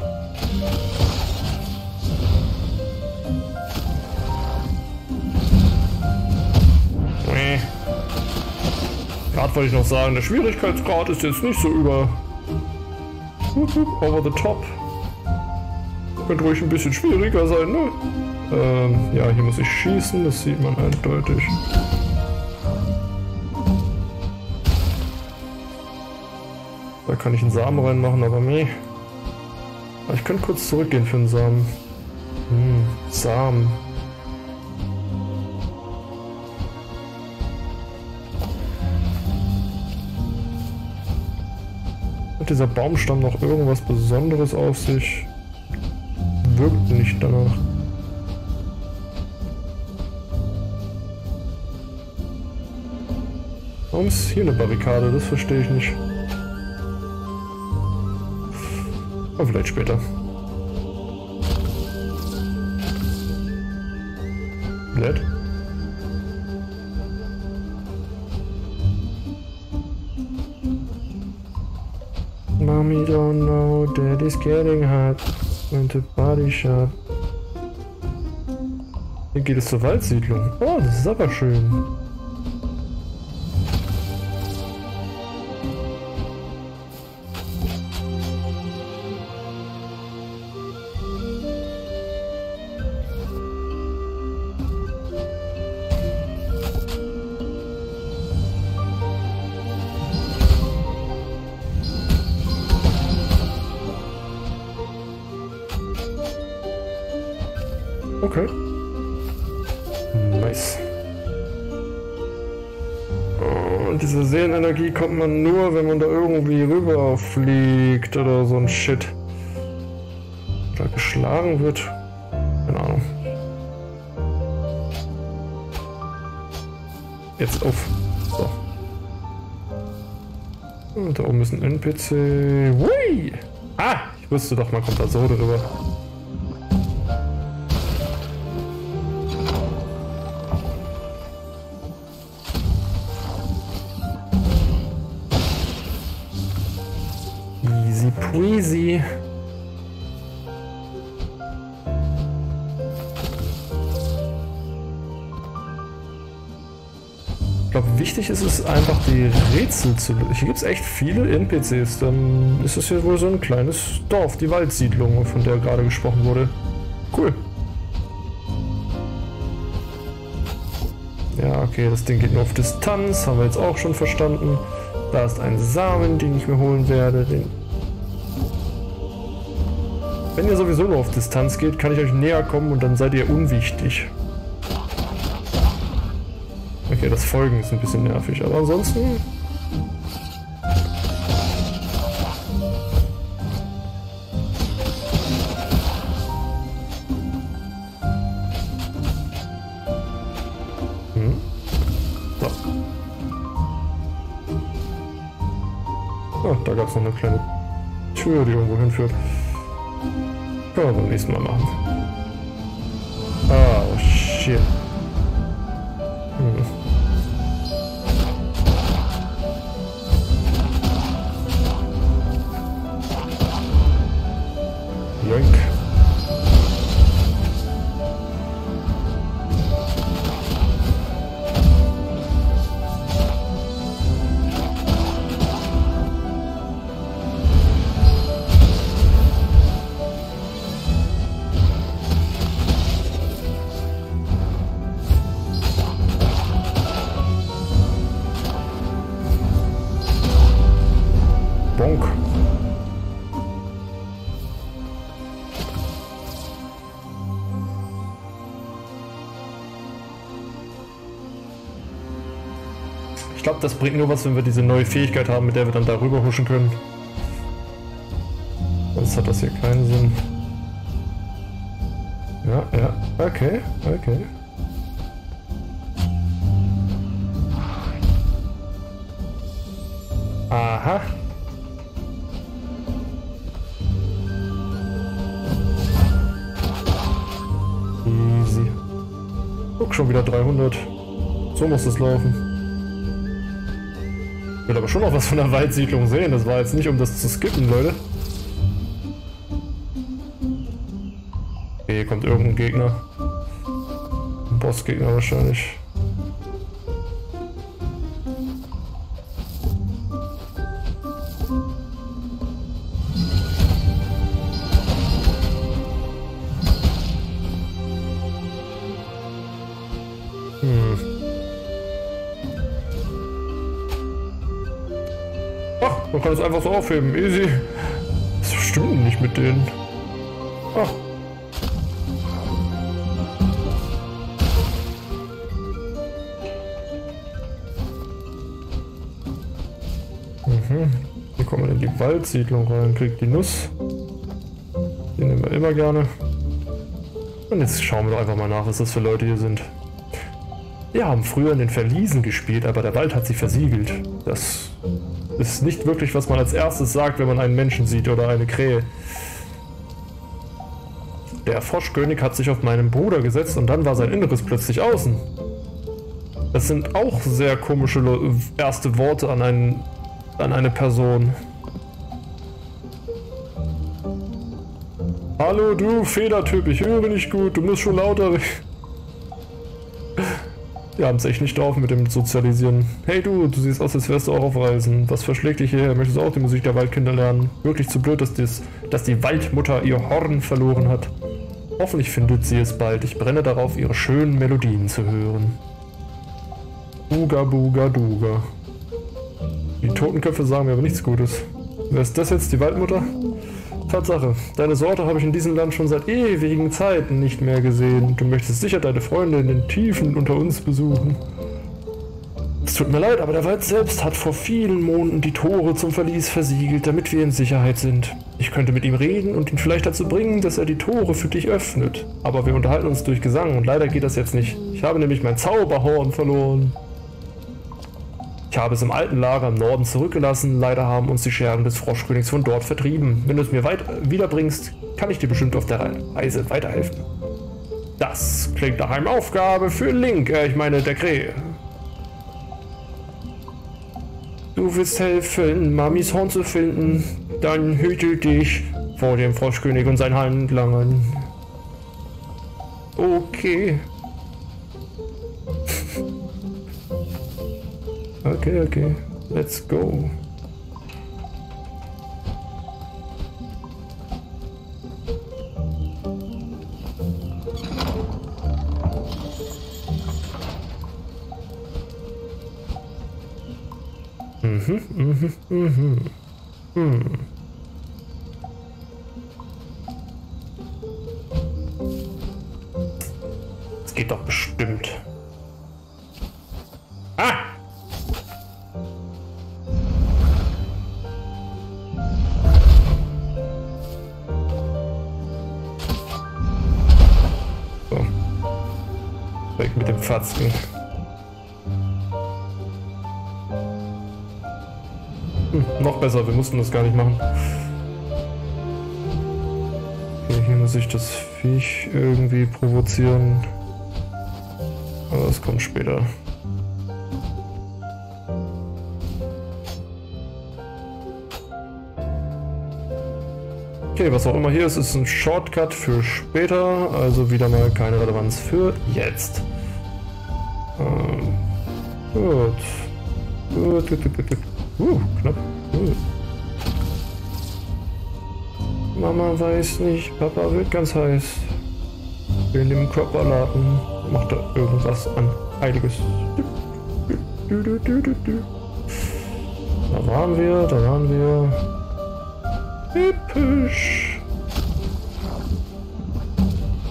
Nee. Gerade wollte ich noch sagen, der Schwierigkeitsgrad ist jetzt nicht so über over the top. Könnte ruhig ein bisschen schwieriger sein, ne? Ähm, ja, hier muss ich schießen, das sieht man eindeutig. Da kann ich einen Samen reinmachen, aber meh. Ich könnte kurz zurückgehen für einen Samen. Hm, Samen. Hat dieser Baumstamm noch irgendwas Besonderes auf sich? Wirkt nicht danach. Warum ist hier eine Barrikade? Das verstehe ich nicht. Aber vielleicht später. Nett. Mommy don't know daddy's getting hot. Went to body shop. Hier geht es zur Waldsiedlung. Oh, das ist aber schön. Okay. Nice. Oh, und diese Seelenenergie kommt man nur, wenn man da irgendwie rüberfliegt oder so ein Shit. Oder geschlagen wird. Keine Ahnung. Jetzt auf. So. Und da oben ist ein N P C. Hui! Ah! Ich wusste doch, man kommt da so drüber. Easy peasy. Ich glaube, wichtig ist es einfach, die Rätsel zu lösen. Hier gibt es echt viele N P Cs. Dann ist es hier wohl so ein kleines Dorf, die Waldsiedlung, von der gerade gesprochen wurde. Cool. Ja, okay, das Ding geht nur auf Distanz, haben wir jetzt auch schon verstanden. Da ist ein Samen, den ich mir holen werde. Den Wenn ihr sowieso nur auf Distanz geht, kann ich euch näher kommen und dann seid ihr unwichtig. Okay, das Folgen ist ein bisschen nervig, aber ansonsten... Hm? So. Ah, da gab es noch eine kleine Tür, die irgendwo hinführt. Können wir beim nächsten Mal machen. Ah, oh shit. Hm. Joink. glaube, das bringt nur was, wenn wir diese neue Fähigkeit haben, mit der wir dann darüber huschen können. Sonst hat das hier keinen Sinn. Ja, ja, okay, okay. Aha. Easy. Guck, schon wieder dreihundert. So muss es laufen. Ich will aber schon noch was von der Waldsiedlung sehen. Das war jetzt nicht, um das zu skippen, Leute. Okay, hier kommt irgendein Gegner. Ein Bossgegner wahrscheinlich. Hm. Ach, man kann es einfach so aufheben. Easy. Das stimmt nicht mit denen. Ach. Mhm. Hier kommen wir in die Waldsiedlung rein, kriegt die Nuss. Die nehmen wir immer gerne. Und jetzt schauen wir doch einfach mal nach, was das für Leute hier sind. Wir haben früher in den Verliesen gespielt, aber der Wald hat sich versiegelt. Das ist nicht wirklich, was man als erstes sagt, wenn man einen Menschen sieht oder eine Krähe. Der Froschkönig hat sich auf meinen Bruder gesetzt und dann war sein Inneres plötzlich außen. Das sind auch sehr komische erste Worte an, einen, an eine Person. Hallo du Federtyp, ich höre nicht gut, du musst schon lauter. Wir haben es echt nicht drauf mit dem Sozialisieren. Hey du, du siehst aus, als wärst du auch auf Reisen. Was verschlägt dich hierher? Möchtest du auch die Musik der Waldkinder lernen? Wirklich zu blöd, dass, dies, dass die Waldmutter ihr Horn verloren hat. Hoffentlich findet sie es bald. Ich brenne darauf, ihre schönen Melodien zu hören. Buga, buga, duga. Die Totenköpfe sagen mir aber nichts Gutes. Wer ist das jetzt, die Waldmutter? Tatsache, deine Sorte habe ich in diesem Land schon seit ewigen Zeiten nicht mehr gesehen. Du möchtest sicher deine Freunde in den Tiefen unter uns besuchen. Es tut mir leid, aber der Wald selbst hat vor vielen Monden die Tore zum Verlies versiegelt, damit wir in Sicherheit sind. Ich könnte mit ihm reden und ihn vielleicht dazu bringen, dass er die Tore für dich öffnet. Aber wir unterhalten uns durch Gesang und leider geht das jetzt nicht. Ich habe nämlich mein Zauberhorn verloren. Ich habe es im alten Lager im Norden zurückgelassen. Leider haben uns die Schergen des Froschkönigs von dort vertrieben. Wenn du es mir weit wiederbringst, kann ich dir bestimmt auf der Reise weiterhelfen. Das klingt nach einer Aufgabe für Link, äh, ich meine der Krähe. Du willst helfen, Mamis Horn zu finden, dann hüte dich vor dem Froschkönig und seinen Handlangern. Okay. Okay, okay. Let's go. Mhm, mhm, mhm. Mhm. Das geht doch bestimmt. Ah! So. Weg mit dem Fatzken. Hm, noch besser, wir mussten das gar nicht machen. Okay, hier muss ich das Viech irgendwie provozieren. Aber das kommt später. Okay, was auch immer hier ist, ist ein Shortcut für später, also wieder mal keine Relevanz für jetzt. Ähm, gut. Gut, gut, gut, gut. Uh, knapp. Uh. Mama weiß nicht, Papa wird ganz heiß. In dem Körperladen macht er irgendwas an Heiliges. Du, du, du, du, du. Da waren wir, da waren wir. Hübsch.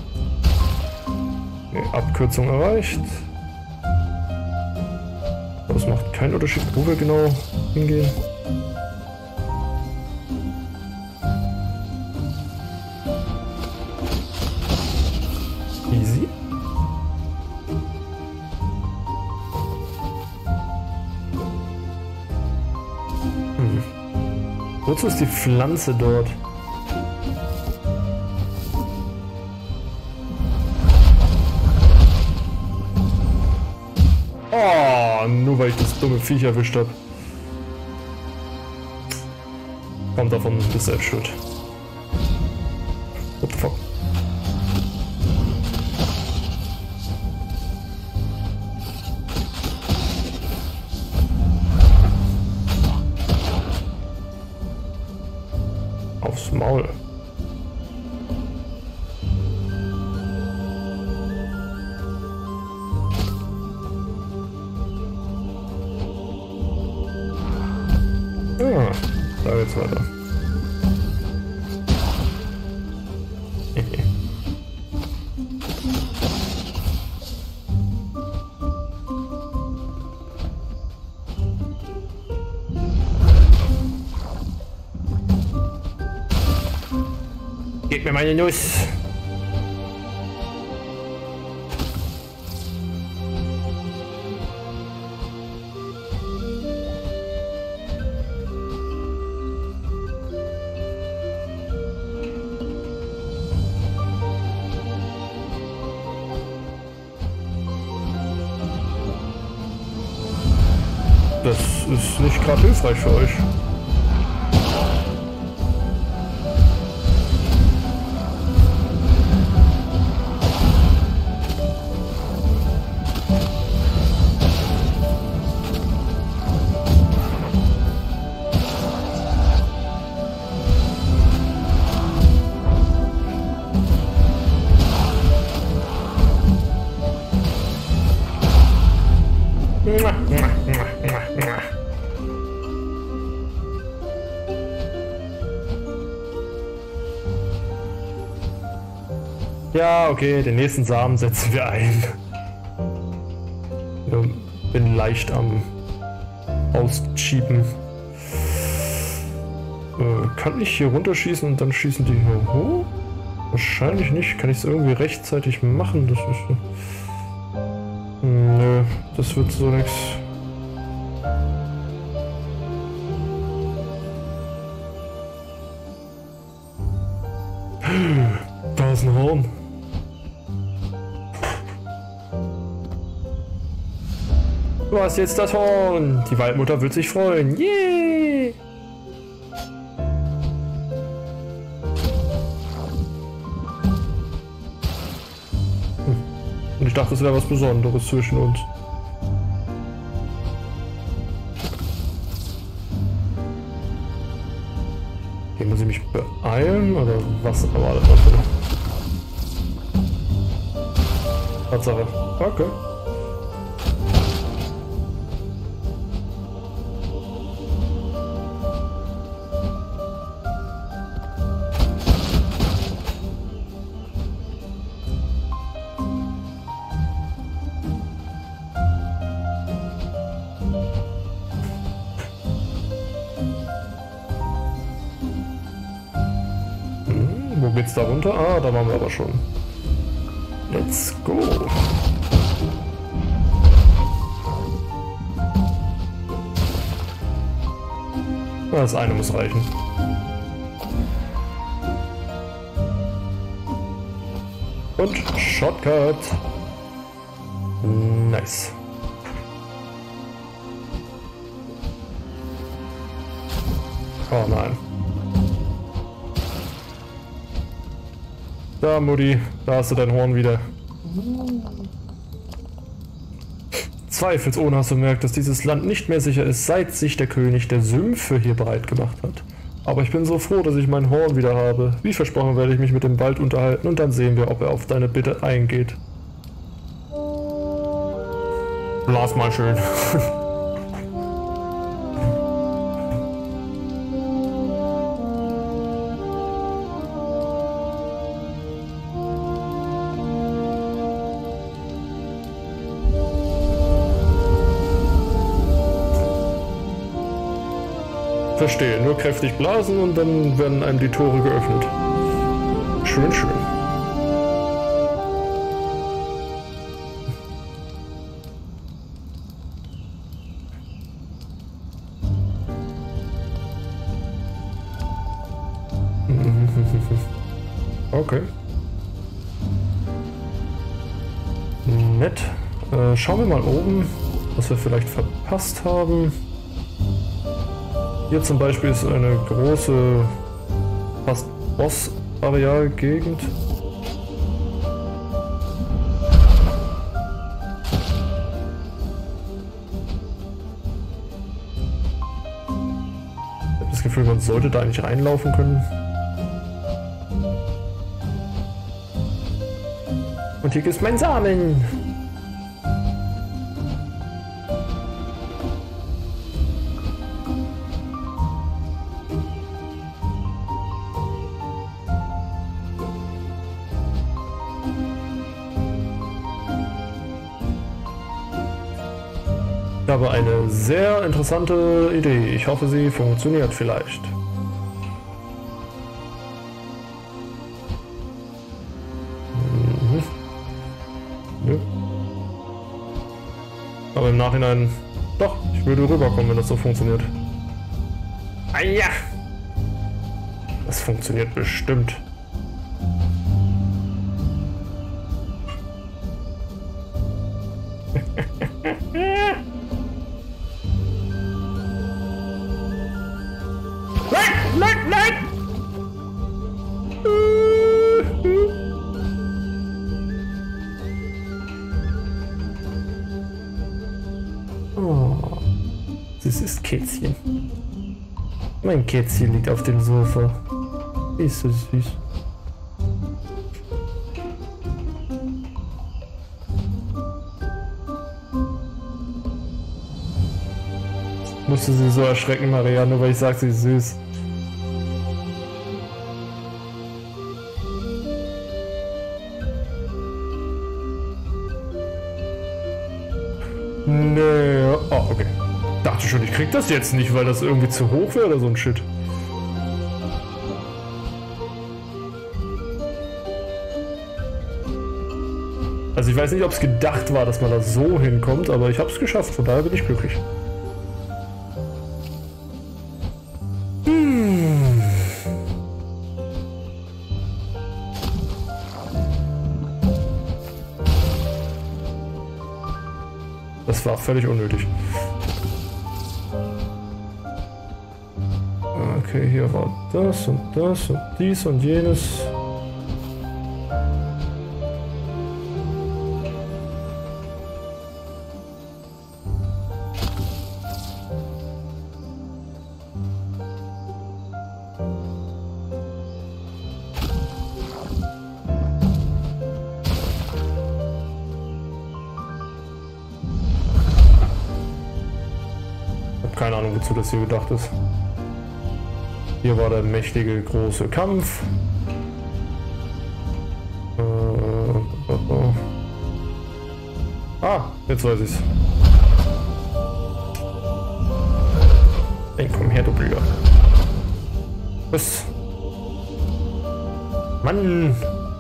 Okay, Abkürzung erreicht. Aber es macht keinen Unterschied, wo wir genau hingehen. Easy. Hm. Wozu ist die Pflanze dort? Oh, nur weil ich das dumme Viech erwischt habe. Kommt davon, bist selbst schuld. What the fuck? Aufs Maul. Ah, da geht's weiter. Gib mir meine Nuss. Das ist nicht gerade hilfreich für euch. Ja, okay, den nächsten Samen setzen wir ein. Ich bin leicht am Ausschieben. Äh, kann ich hier runterschießen und dann schießen die hier hoch? Wahrscheinlich nicht. Kann ich es irgendwie rechtzeitig machen? Das ist... Nö, das wird so nichts. Da ist ein Horn. Du hast jetzt das Horn. Die Waldmutter wird sich freuen. Yeah! Hm. Und ich dachte, es wäre was Besonderes zwischen uns. Hier muss ich mich beeilen oder was erwartet man bitte? Tatsache. Okay. Wo geht's da runter? Ah, da waren wir aber schon. Let's go. Das eine muss reichen. Und Shortcut. Nice. Oh nein. Da, Mutti, da hast du dein Horn wieder. Zweifelsohne hast du gemerkt, dass dieses Land nicht mehr sicher ist, seit sich der König der Sümpfe hier bereit gemacht hat. Aber ich bin so froh, dass ich mein Horn wieder habe. Wie versprochen werde ich mich mit dem Wald unterhalten und dann sehen wir, ob er auf deine Bitte eingeht. Blas mal schön. Verstehe, nur kräftig blasen und dann werden einem die Tore geöffnet. Schön, schön. Okay. Nett. Äh, schauen wir mal oben, was wir vielleicht verpasst haben. Hier zum Beispiel ist eine große, fast Boss-Areal-Gegend. Ich habe das Gefühl, man sollte da eigentlich reinlaufen können. Und hier gibt es meinen Samen. Ich habe eine sehr interessante Idee. Ich hoffe, sie funktioniert vielleicht. Mhm. Nö. Aber im Nachhinein, doch, ich würde rüberkommen, wenn das so funktioniert. Ah ja! Das funktioniert bestimmt. Nein, nein! Oh, süßes Kätzchen. Mein Kätzchen liegt auf dem Sofa. Ist so süß. Musste sie so erschrecken, Maria, nur weil ich sag, sie ist süß. Nee, oh, okay. Dachte schon, ich krieg das jetzt nicht, weil das irgendwie zu hoch wäre oder so ein Shit. Also ich weiß nicht, ob es gedacht war, dass man da so hinkommt, aber ich habe es geschafft, von daher bin ich glücklich. Hm. Das war völlig unnötig. Okay, hier war das und das und dies und jenes. Keine Ahnung, wozu das hier gedacht ist. Hier war der mächtige große Kampf. Äh, oh, oh. Ah, jetzt weiß ich's. Ey, komm her, du Blöder. Was? Mann!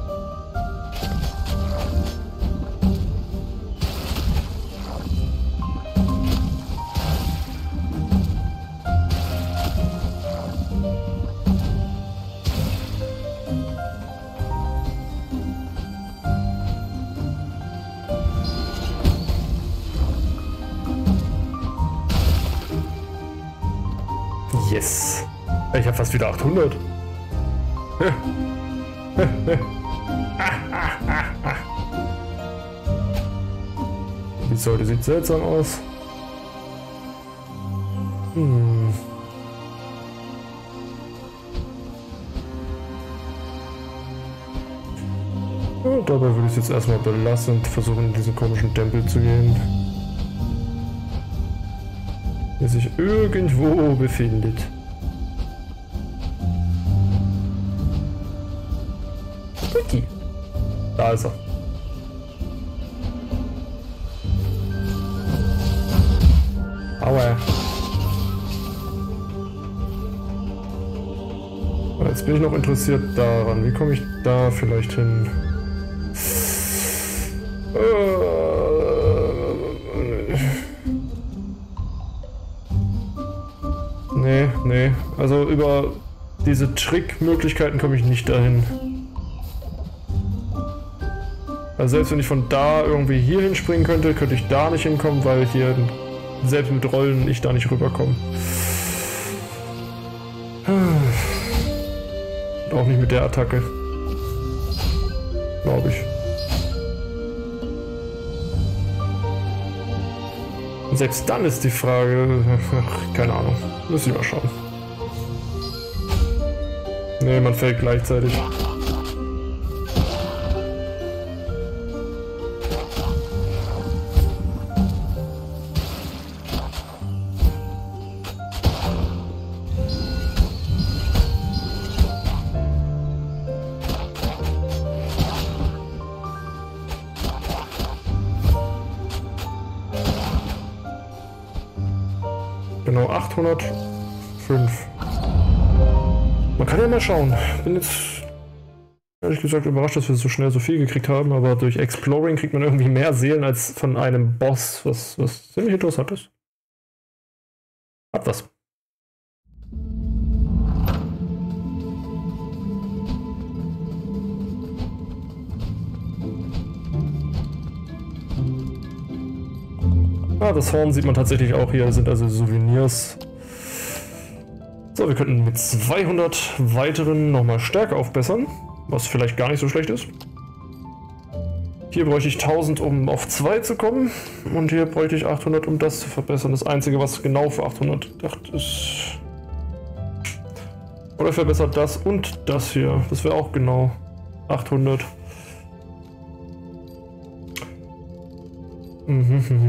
Yes. Ich habe fast wieder achthundert. Die Säule sieht seltsam aus. Hm. Ja, dabei würde ich es jetzt erstmal belassen und versuchen, in diesen komischen Tempel zu gehen, der sich irgendwo befindet. Guti. Da ist er. Aua. Jetzt bin ich noch interessiert daran. Wie komme ich da vielleicht hin? Nee, nee. Also über diese Trickmöglichkeiten komme ich nicht dahin. Also selbst wenn ich von da irgendwie hier hinspringen könnte, könnte ich da nicht hinkommen, weil hier selbst mit Rollen ich da nicht rüberkomme. Auch nicht mit der Attacke. Glaube ich. Und selbst dann ist die Frage... Ach, keine Ahnung. Müssen wir mal schauen. Nee, man fällt gleichzeitig. Genau, achthundertfünf. Man kann ja mal schauen. Bin jetzt ehrlich gesagt überrascht, dass wir so schnell so viel gekriegt haben, aber durch Exploring kriegt man irgendwie mehr Seelen als von einem Boss, was, was ziemlich interessant ist. Hat was. Ah, das Horn sieht man tatsächlich auch hier, das sind also Souvenirs. So, wir könnten mit zweihundert weiteren nochmal Stärke aufbessern, was vielleicht gar nicht so schlecht ist. Hier bräuchte ich tausend, um auf zwei zu kommen, und hier bräuchte ich achthundert, um das zu verbessern. Das einzige, was genau für achthundert gedacht ist. Oder verbessert das und das hier, das wäre auch genau achthundert. Mhm, mhm.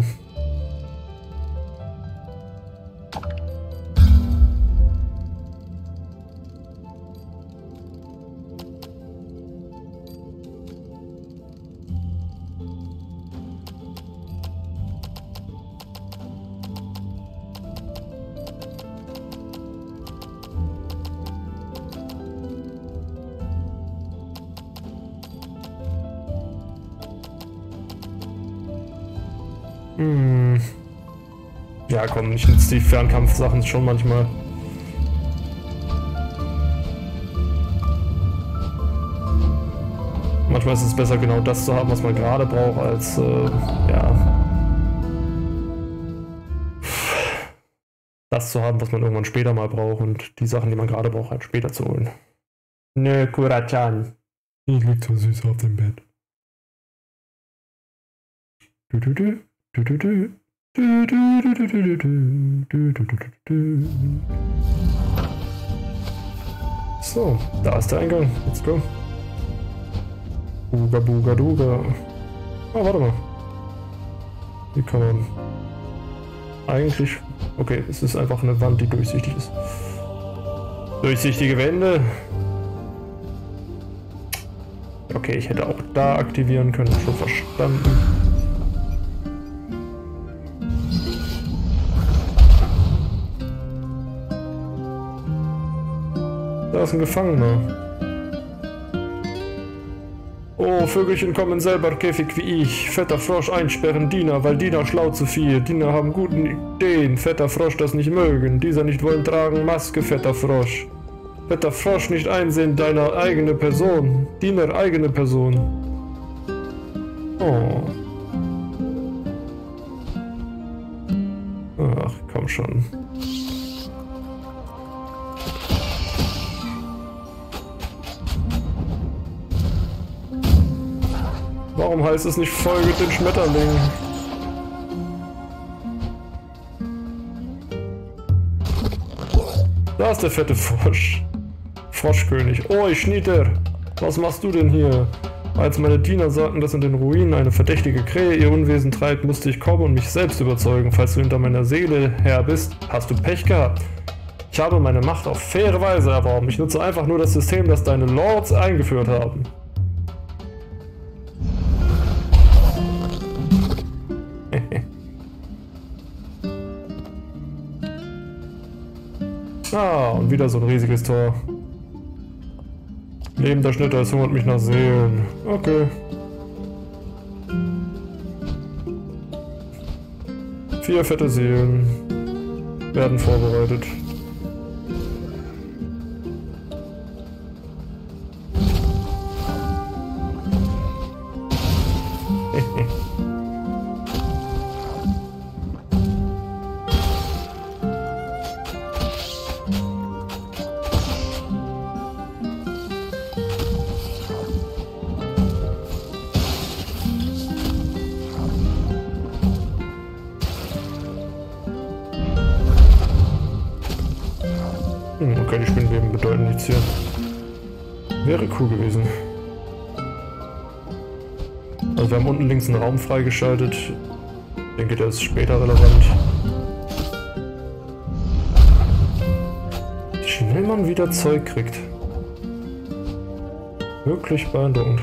Hm. Ja, komm, ich nutze die Fernkampfsachen schon manchmal. Manchmal ist es besser, genau das zu haben, was man gerade braucht, als, äh, ja, das zu haben, was man irgendwann später mal braucht, und die Sachen, die man gerade braucht, halt später zu holen. Nö, Kurachan. Ich lieg so süß auf dem Bett. Du, du, du. Du, du, du. Du, du, du, du, du, du, du, du, du, du. So, da ist der Eingang. Let's go. Buga, buga, duga. Ah, warte mal. Wie kann man... Eigentlich... Okay, es ist einfach eine Wand, die durchsichtig ist. Durchsichtige Wände. Okay, ich hätte auch da aktivieren können. Schon verstanden. Da ist ein Gefangener. Oh, Vögelchen kommen selber Käfig wie ich. Fetter Frosch einsperren Diener, weil Diener schlau zu viel. Diener haben guten Ideen. Fetter Frosch das nicht mögen. Dieser nicht wollen tragen Maske, fetter Frosch. Fetter Frosch nicht einsehen, deine eigene Person. Diener eigene Person. Oh. Ach, komm schon. Warum heißt es nicht Folge den Schmetterling? Da ist der fette Frosch. Froschkönig. Oh, ich Schnieter. Was machst du denn hier? Als meine Diener sagten, dass in den Ruinen eine verdächtige Krähe ihr Unwesen treibt, musste ich kommen und mich selbst überzeugen. Falls du hinter meiner Seele her bist, hast du Pech gehabt. Ich habe meine Macht auf faire Weise erworben. Ich nutze einfach nur das System, das deine Lords eingeführt haben. Ah, und wieder so ein riesiges Tor. Lebender Schnitter, es hungert mich nach Seelen. Okay. Vier fette Seelen werden vorbereitet. Okay, die Spinnenweben bedeuten nichts hier. Wäre cool gewesen. Also wir haben unten links einen Raum freigeschaltet. Ich denke, der ist später relevant. Wie schnell man wieder Zeug kriegt. Wirklich beeindruckend.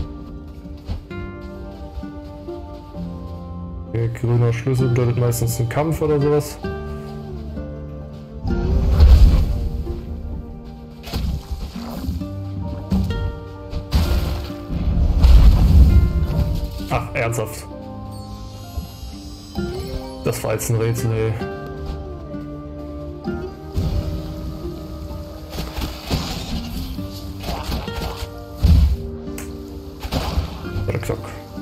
Okay, grüner Schlüssel bedeutet meistens einen Kampf oder sowas. Ach, ernsthaft. Das war jetzt ein Rätsel, ey. Zack, zack.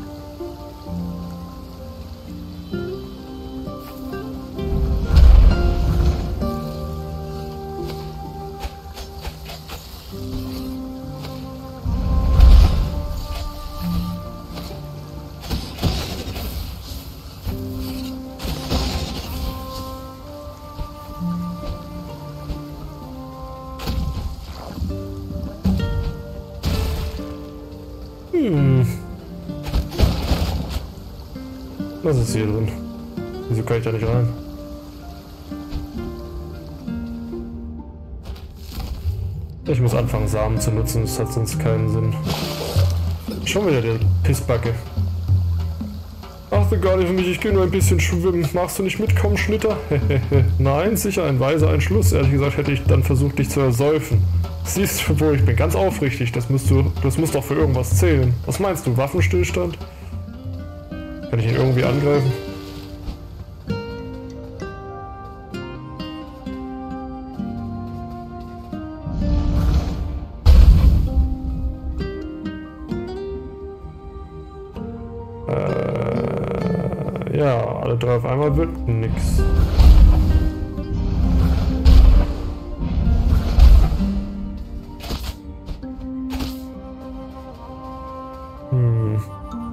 Hm. Was ist hier drin? Wieso kann ich da nicht rein? Ich muss anfangen, Samen zu nutzen, das hat sonst keinen Sinn. Schon wieder der Pissbacke. Achte gar nicht für mich, ich gehe nur ein bisschen schwimmen. Magst du nicht mitkommen, Schnitter? Nein, sicher ein weiser Entschluss. Ehrlich gesagt hätte ich dann versucht, dich zu ersäufen. Siehst du, wo ich bin ganz aufrichtig. Das musst du, das muss doch für irgendwas zählen. Was meinst du, Waffenstillstand? Kann ich ihn irgendwie angreifen? Äh, ja, alle drei auf einmal wird nix. Hm.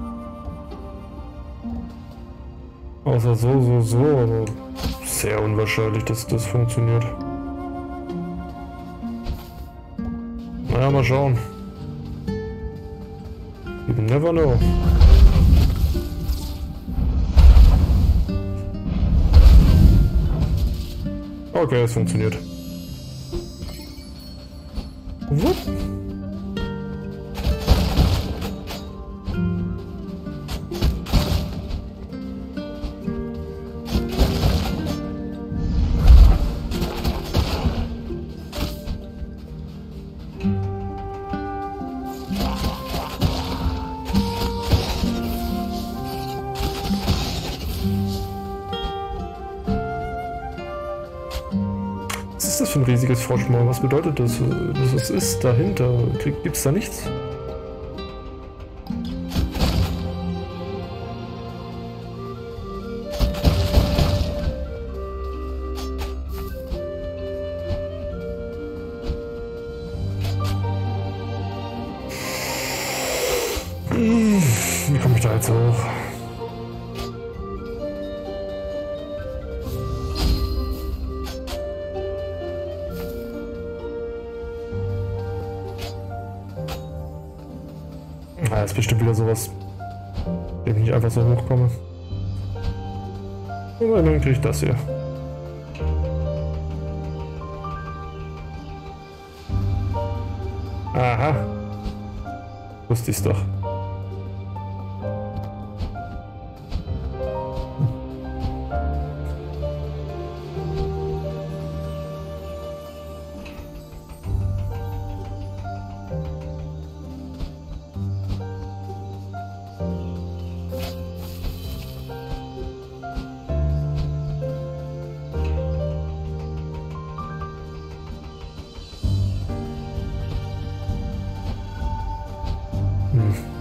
Außer so, so, so, aber sehr unwahrscheinlich, dass das funktioniert. Naja, mal schauen. You never know. Okay, es funktioniert. Wupp. Was ist das für ein riesiges Froschmaul? Was bedeutet das? Was ist dahinter? Gibt es da nichts? Hm, wie komme ich da jetzt hoch? Ah, ist bestimmt wieder sowas, dem ich nicht einfach so hochkomme. Aber dann kriege ich das hier. Aha. Wusste ich's doch.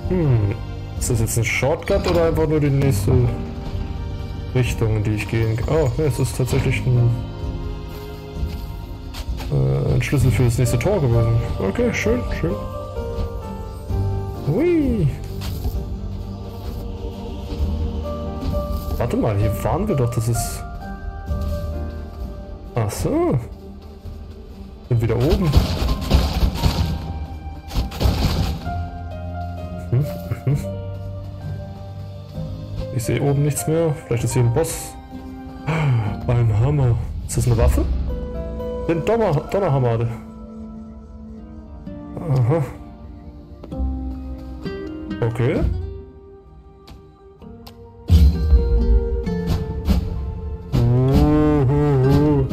Hm. Ist das jetzt ein Shortcut oder einfach nur die nächste Richtung, in die ich gehen kann? Oh, ja, es ist tatsächlich ein, äh, ein Schlüssel für das nächste Tor gewesen. Okay, schön, schön. Hui. Warte mal, hier waren wir doch, das ist... Ach so. Sind wieder oben. Mhm, mhm. Ich sehe oben nichts mehr. Vielleicht ist hier ein Boss. Ein Hammer. Ist das eine Waffe? Den Donner Donnerhammer. Aha. Okay. Uhuhu.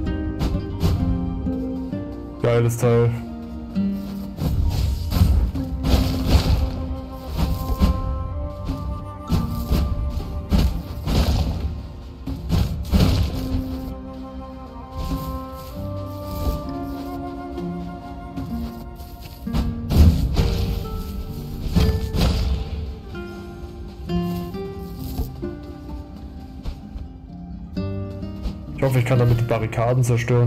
Geiles Teil. Ich hoffe, ich kann damit die Barrikaden zerstören.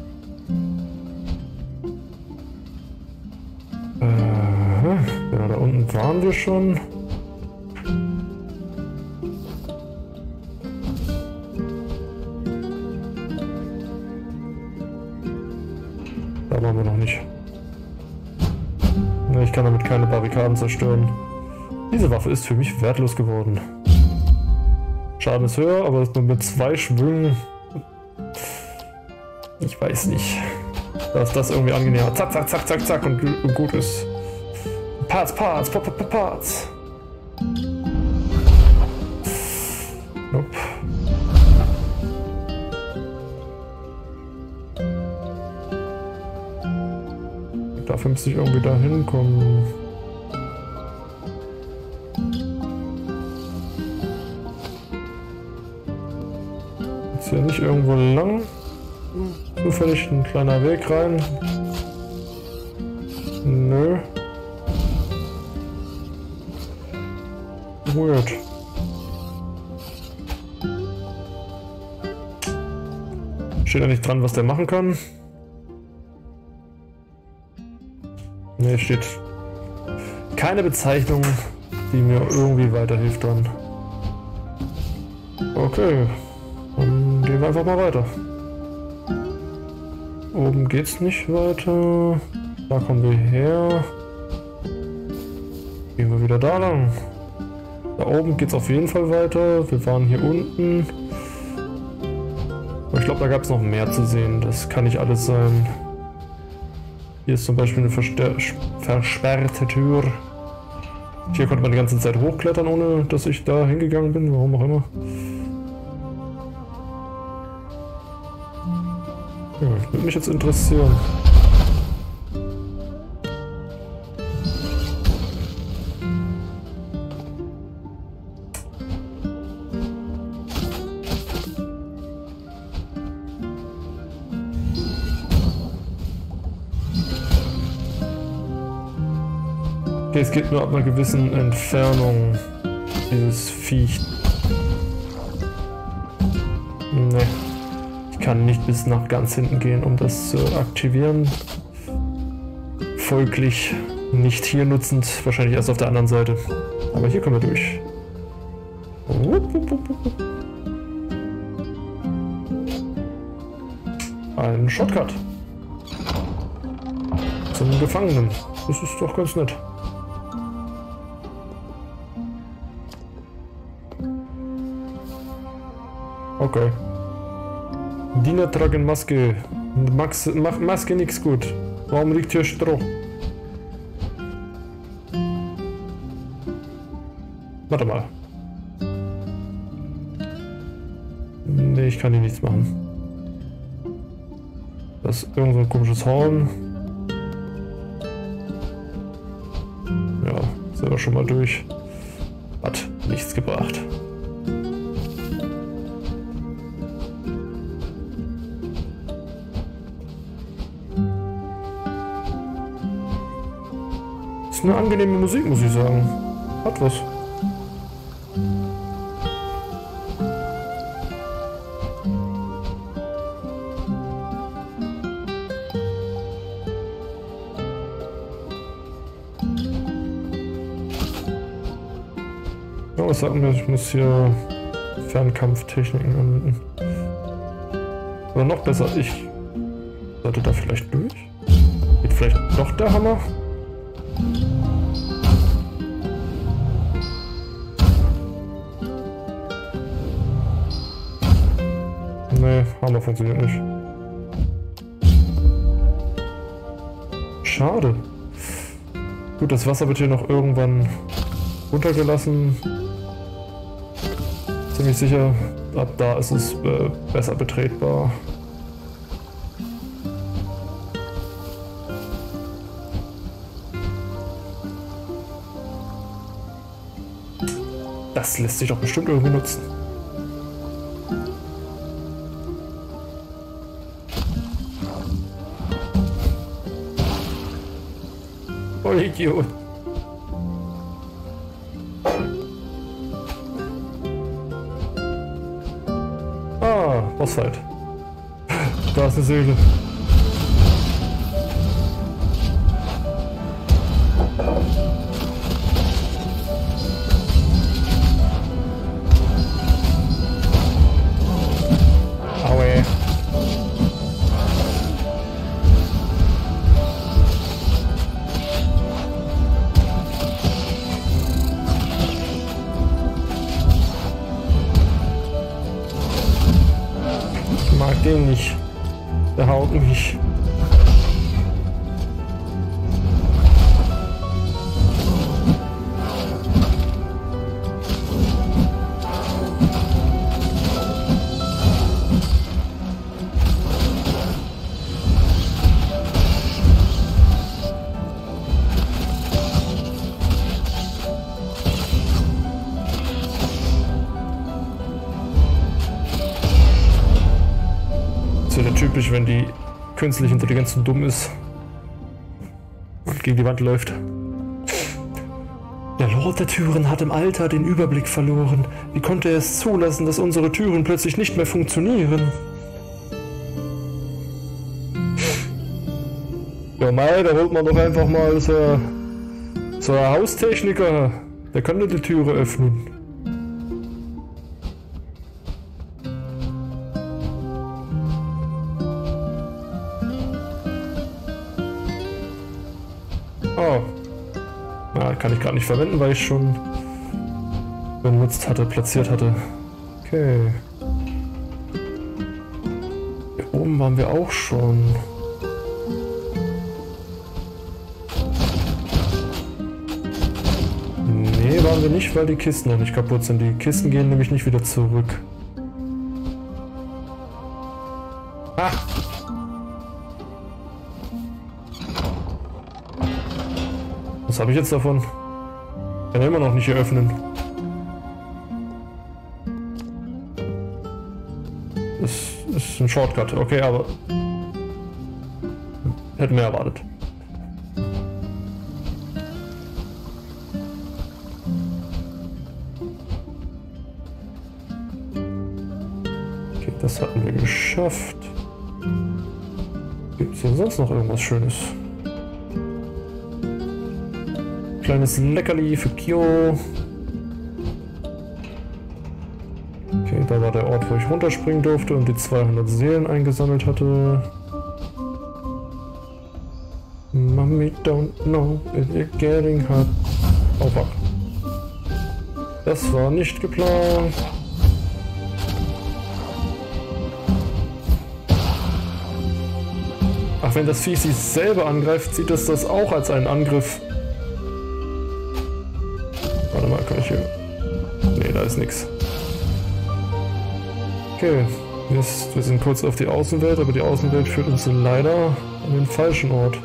Äh, ja, da unten waren wir schon. Da waren wir noch nicht. Ne, ich kann damit keine Barrikaden zerstören. Diese Waffe ist für mich wertlos geworden. Schaden ist höher, aber nur mit zwei Schwüngen. Ich weiß nicht. Da ist das irgendwie angenehmer. Zack, zack, zack, zack, zack und, und gut ist. Parts, Parts, Parts, Parts. Nope. Dafür müsste ich irgendwie da hinkommen. Ist hier nicht irgendwo lang? Zufällig ein kleiner Weg rein. Nö. Weird. Steht da nicht dran, was der machen kann? Ne, steht keine Bezeichnung, die mir irgendwie weiterhilft dann. Okay. Dann gehen wir einfach mal weiter. Oben geht's nicht weiter. Da kommen wir her. Gehen wir wieder da lang. Da oben geht's auf jeden Fall weiter. Wir waren hier unten. Aber ich glaube, da gab es noch mehr zu sehen. Das kann nicht alles sein. Hier ist zum Beispiel eine versperrte Tür. Hier konnte man die ganze Zeit hochklettern, ohne dass ich da hingegangen bin. Warum auch immer. Ja, würde mich jetzt interessieren. Okay, es geht nur ab einer gewissen Entfernung, dieses Viech. Nee. Ich kann nicht bis nach ganz hinten gehen, um das zu aktivieren. Folglich nicht hier nutzend, wahrscheinlich erst auf der anderen Seite. Aber hier kommen wir durch. Ein Shortcut. Zum Gefangenen. Das ist doch ganz nett. Okay. Diener tragen Maske. Max, mach Maske nichts gut. Warum liegt hier Stroh? Warte mal. Nee, ich kann hier nichts machen. Das ist irgend so ein komisches Horn. Ja, sind wir schon mal durch. Hat nichts gebracht. Ist eine angenehme Musik, muss ich sagen. Hat was. Oh, was sagt mir, ich muss hier Fernkampftechniken anwenden. Oder noch besser, ich sollte da vielleicht durch? Geht vielleicht doch der Hammer? Nee, Hammer funktioniert nicht. Schade. Gut, das Wasser wird hier noch irgendwann runtergelassen. Ziemlich sicher, ab da ist es äh, besser betretbar. Das lässt sich doch bestimmt irgendwie nutzen. Voll Idiot. Ah, Bossfight. Da ist eine Seele. Aue. Ich mag den nicht. Der haut mich. Ja typisch, wenn die künstliche Intelligenz so dumm ist und gegen die Wand läuft. Der Lord der Türen hat im Alter den Überblick verloren. Wie konnte er es zulassen, dass unsere Türen plötzlich nicht mehr funktionieren? Ja mei, da holt man doch einfach mal so, so einen Haustechniker. Der könnte die Türe öffnen. Oh. Ja, kann ich gerade nicht verwenden, weil ich schon benutzt hatte, platziert hatte. Okay. Hier oben waren wir auch schon. Nee, waren wir nicht, weil die Kisten noch nicht kaputt sind. Die Kisten gehen nämlich nicht wieder zurück. Ah! Was habe ich jetzt davon? Ich kann immer noch nicht hier öffnen. Das ist ein Shortcut, okay, aber hätten wir erwartet. Okay, das hatten wir geschafft. Gibt es hier sonst noch irgendwas Schönes? Kleines Leckerli für Kyo. Okay, da war der Ort, wo ich runterspringen durfte und die zweihundert Seelen eingesammelt hatte. Mommy don't know if you're getting hot. Oh fuck. Das war nicht geplant. Ach, wenn das Vieh sich selber angreift, sieht es das auch als einen Angriff. Warte mal, kann ich hier... Nee, da ist nichts. Okay, wir sind kurz auf die Außenwelt, aber die Außenwelt führt uns leider an den falschen Ort.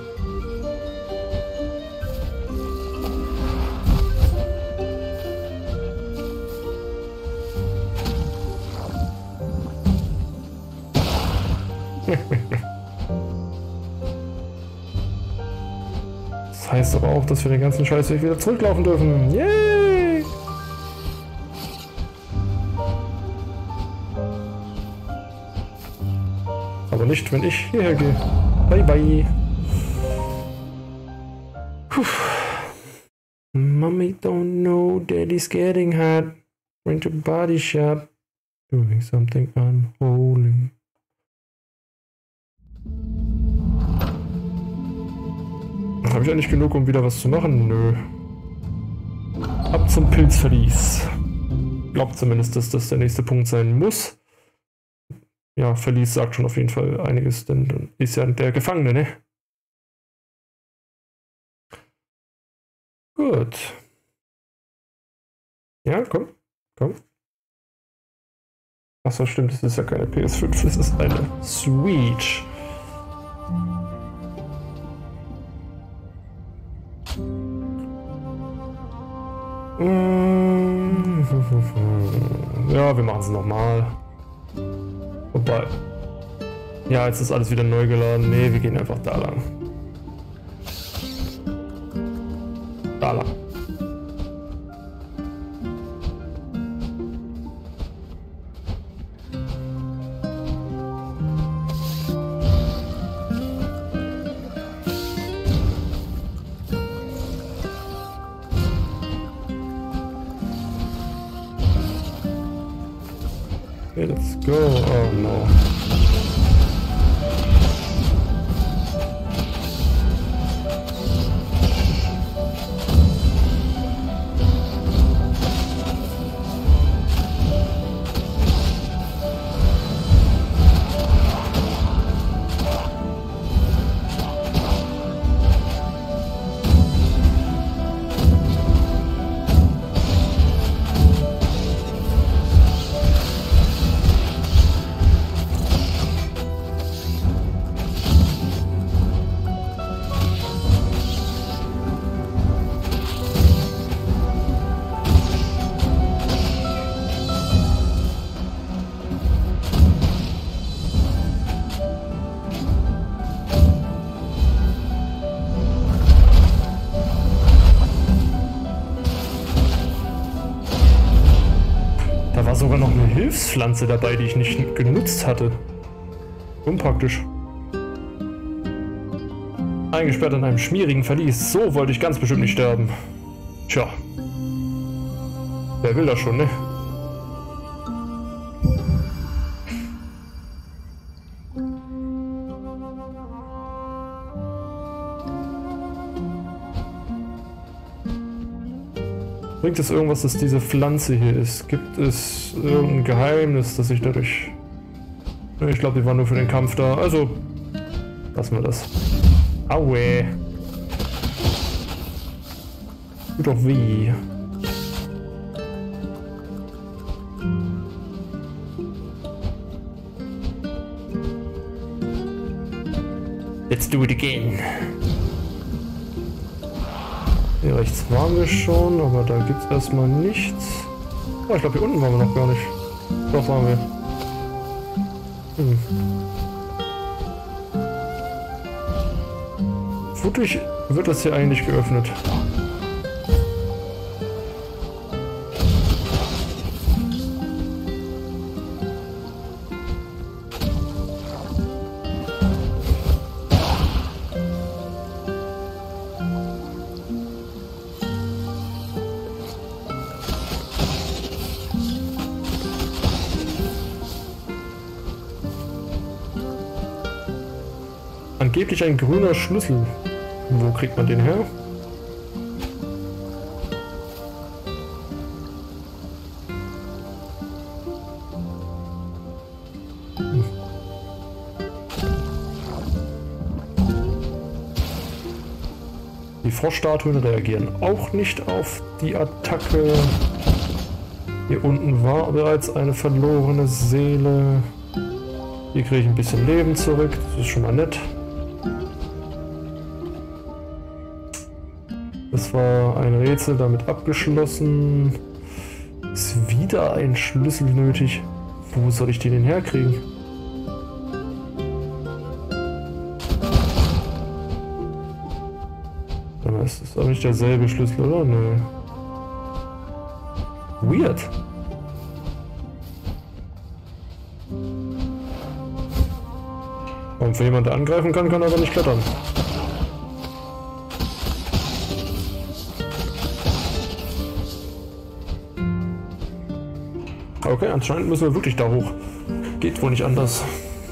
heißt aber auch, dass wir den ganzen Scheißweg wieder zurücklaufen dürfen. Yay! Aber nicht, wenn ich hierher gehe. Bye bye. Puh. Mommy don't know, Daddy's getting hot. Went to body shop. Doing something unholy. Habe ich eigentlich genug, um wieder was zu machen? Nö. Ab zum Pilzverlies. Glaubt zumindest, dass das der nächste Punkt sein muss. Ja, Verlies sagt schon auf jeden Fall einiges, denn dann ist ja der Gefangene, ne? Gut. Ja, komm, komm. Achso, stimmt, das ist ja keine P S fünf, das ist eine Switch. Ja, wir machen es nochmal. Wobei. Ja, jetzt ist alles wieder neu geladen. Ne, wir gehen einfach da lang. Da lang. Okay, let's go. Oh no. Sogar noch eine Hilfspflanze dabei, die ich nicht genutzt hatte. Unpraktisch. Eingesperrt in einem schmierigen Verlies. So wollte ich ganz bestimmt nicht sterben. Tja. Wer will das schon, ne? Bringt es irgendwas, dass diese Pflanze hier ist? Gibt es irgendein Geheimnis, dass ich dadurch... Ich glaube, die war nur für den Kampf da. Also, lassen wir das. Aue. Tut doch weh. Let's do it again. Hier rechts waren wir schon, aber da gibt es erstmal nichts. Oh, ich glaube hier unten waren wir noch gar nicht. Doch, waren wir. Hm. Wodurch wird das hier eigentlich geöffnet? Angeblich ein grüner Schlüssel. Wo kriegt man den her? Hm. Die Froschstatuen reagieren auch nicht auf die Attacke. Hier unten war bereits eine verlorene Seele. Hier kriege ich ein bisschen Leben zurück. Das ist schon mal nett. Das war ein Rätsel, damit abgeschlossen. Ist wieder ein Schlüssel nötig. Wo soll ich den denn herkriegen? Es ist aber nicht derselbe Schlüssel, oder? Nö. Weird. Und wenn jemand angreifen kann, kann er aber nicht klettern. Okay, anscheinend müssen wir wirklich da hoch. Geht wohl nicht anders.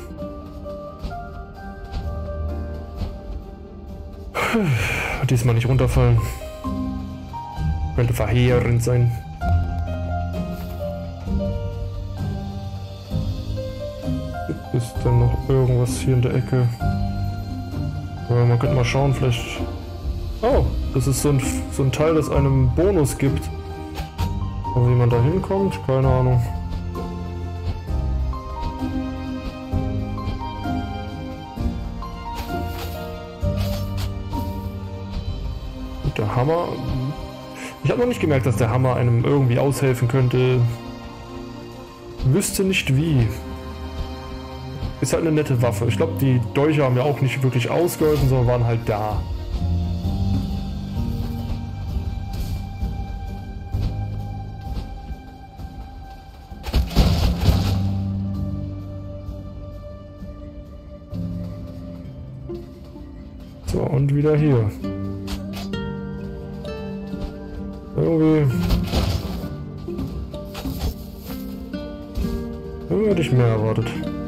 Diesmal nicht runterfallen. Könnte verheerend sein. Ist denn noch irgendwas hier in der Ecke? Ja, man könnte mal schauen, vielleicht... Oh, das ist so ein, so ein Teil, das einem Bonus gibt. Aber wie man da hinkommt, keine Ahnung. Und der Hammer... Ich habe noch nicht gemerkt, dass der Hammer einem irgendwie aushelfen könnte. Wüsste nicht wie. Ist halt eine nette Waffe. Ich glaube, die Dolche haben ja auch nicht wirklich ausgeholfen, sondern waren halt da. So, und wieder hier. Irgendwie... Irgendwie hätte ich mehr erwartet.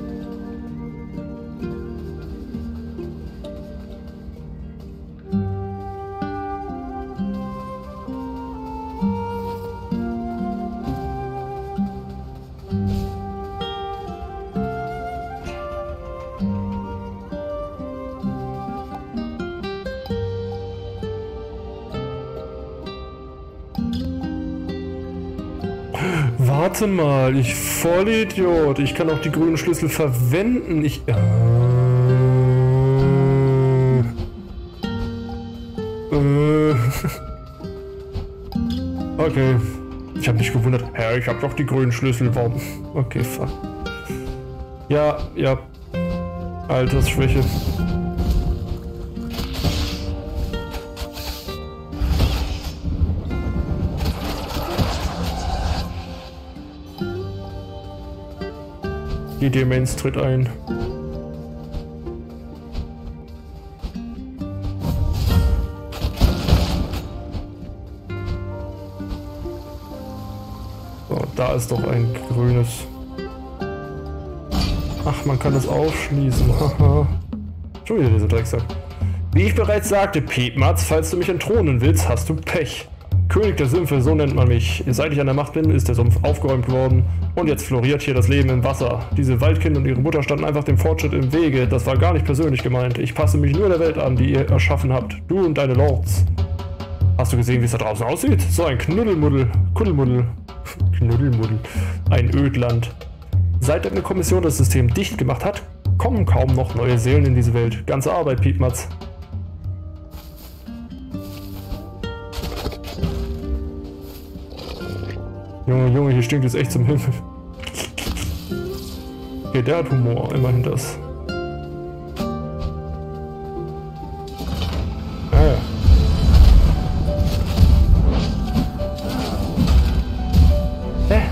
Warte mal, ich Vollidiot. Ich kann auch die grünen Schlüssel verwenden. Ich... Äh, äh, okay. Ich habe mich gewundert. Hä, ich habe doch die grünen Schlüssel. Warum? Okay, fuck. Ja, ja. Altersschwäche. Die Demenz tritt ein. So, da ist doch ein grünes. Ach, man kann es aufschließen. Haha. Schon wieder dieser Drecksack. Wie ich bereits sagte, Piepmatz, falls du mich entthronen willst, hast du Pech. König der Sümpfe, so nennt man mich. Seit ich an der Macht bin, ist der Sumpf aufgeräumt worden. Und jetzt floriert hier das Leben im Wasser. Diese Waldkinder und ihre Mutter standen einfach dem Fortschritt im Wege. Das war gar nicht persönlich gemeint. Ich passe mich nur der Welt an, die ihr erschaffen habt. Du und deine Lords. Hast du gesehen, wie es da draußen aussieht? So ein Knuddelmuddel. Kuddelmuddel. Knuddelmuddel. Ein Ödland. Seit eine Kommission das System dicht gemacht hat, kommen kaum noch neue Seelen in diese Welt. Ganze Arbeit, Piepmatz. Junge, Junge, hier stinkt es echt zum Himmel. Okay, der hat Humor, immerhin das. Ah ja. Hä?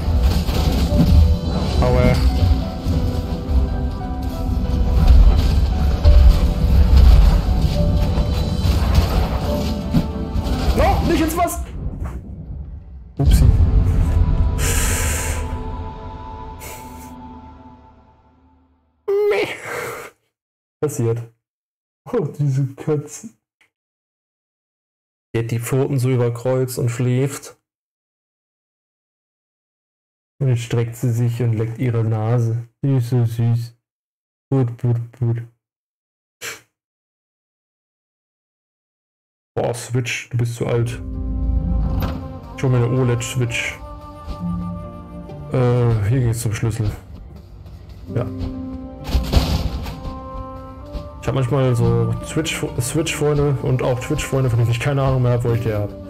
Aua. No, nicht ins Wasser! Upsi. Passiert. Oh, diese Katze. Die hat die Pfoten so überkreuzt und schläft. Und jetzt streckt sie sich und leckt ihre Nase. Die ist so süß. Gut, gut, gut. Boah, Switch, du bist zu alt. Schon meine O L E D-Switch. Äh, hier geht's zum Schlüssel. Ja. Ich habe manchmal so Switch-Freunde und auch Twitch-Freunde, von denen ich keine Ahnung mehr habe, wo ich die habe.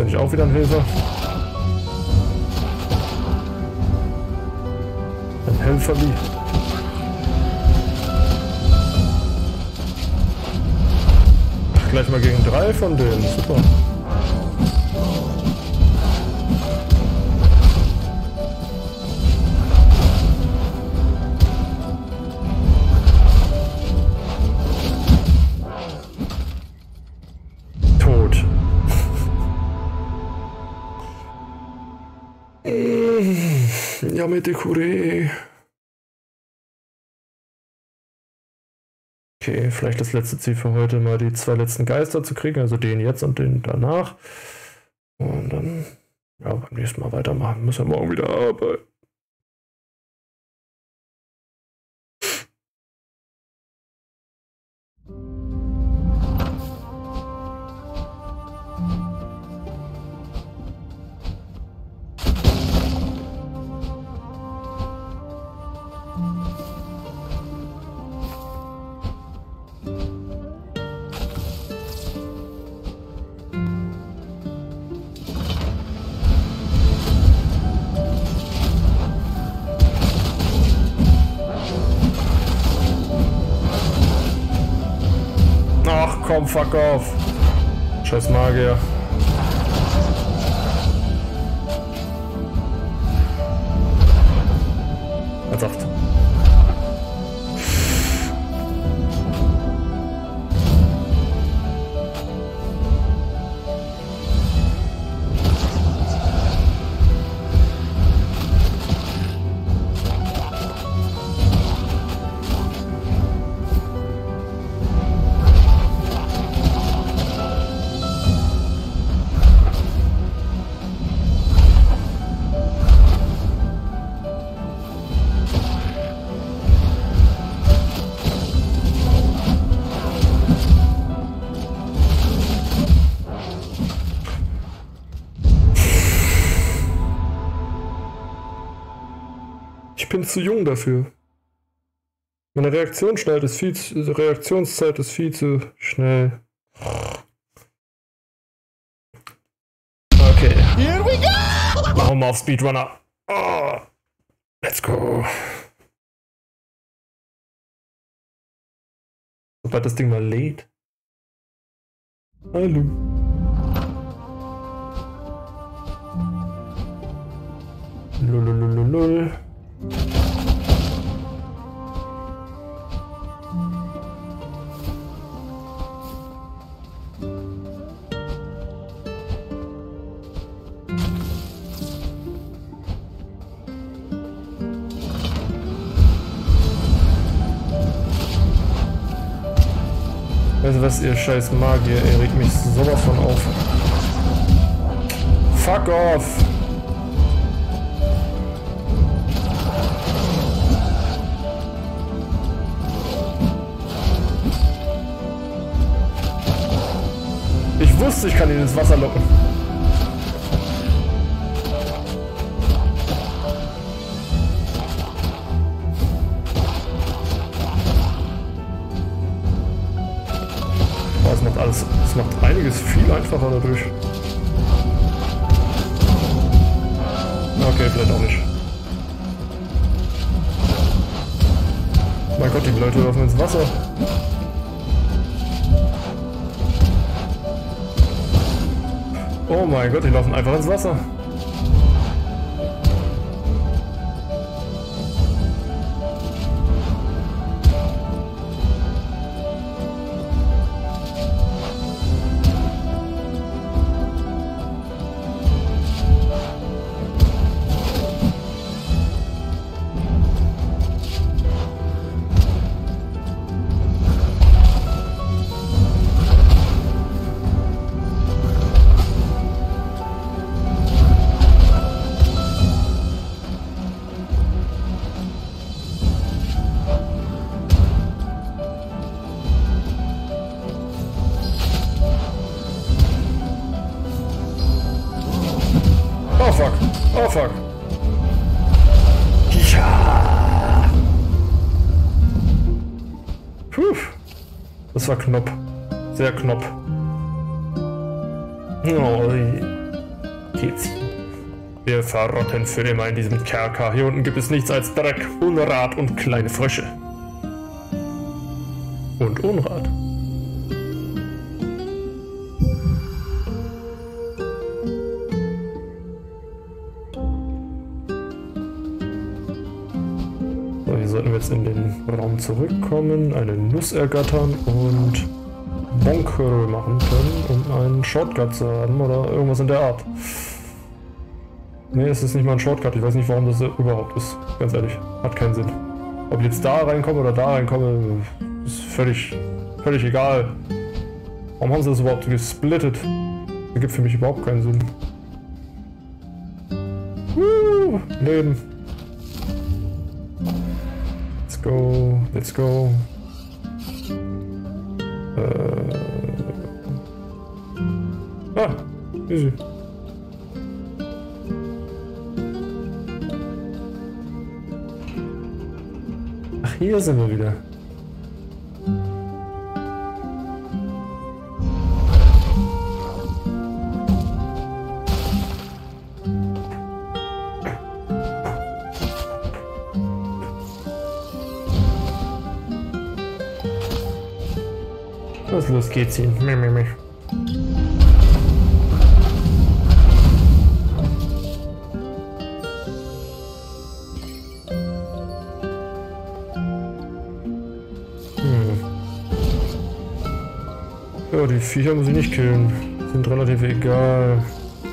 du nicht auch wieder ein Helfer? Ein Helferli. Ach, gleich mal gegen drei von denen. Super. Yamete Kure. Okay, vielleicht das letzte Ziel für heute, mal die zwei letzten Geister zu kriegen, also den jetzt und den danach. Und dann, ja, beim nächsten Mal weitermachen. Müssen wir morgen wieder arbeiten. Ach komm, fuck off. Scheiß Magier. Als acht. Ich bin zu jung dafür. Meine Reaktionszeit ist viel zu, Reaktionszeit ist viel zu schnell. Okay. Here we go! Machen wir mal auf Speedrunner. Oh. Let's go. Sobald das Ding mal lädt. Hallo. Lulululul. Weißt du was, ihr scheiß Magier, ihr regt mich sowas von auf. Fuck off! Ich wusste, ich kann ihn ins Wasser locken. Das macht alles, das macht einiges viel einfacher dadurch. Okay, vielleicht auch nicht. Mein Gott, die Leute laufen ins Wasser. Oh mein Gott, die laufen einfach ins Wasser. Oh fuck, oh fuck. Ja. Puh. Das war knapp. Sehr knapp. Oh, Geht's. Wir verrotten für immer in diesem Kerker. Hier unten gibt es nichts als Dreck, Unrat und kleine Frösche. Und Unrat. So, hier sollten wir jetzt in den Raum zurückkommen, eine Nuss ergattern und Bonkerl machen können, um einen Shortcut zu haben oder irgendwas in der Art. Ne, es ist nicht mal ein Shortcut, ich weiß nicht, warum das überhaupt ist, ganz ehrlich, hat keinen Sinn. Ob ich jetzt da reinkomme oder da reinkomme, ist völlig, völlig egal. Warum haben sie das überhaupt gesplittet? Das gibt für mich überhaupt keinen Sinn. Woo, Leben. Let's go, let's go. Äh. Ah, easy. Ach, hier sind wir wieder. Was los geht's hin? Meh, meh, meh. Ja, die Viecher muss ich nicht killen. Sind relativ egal.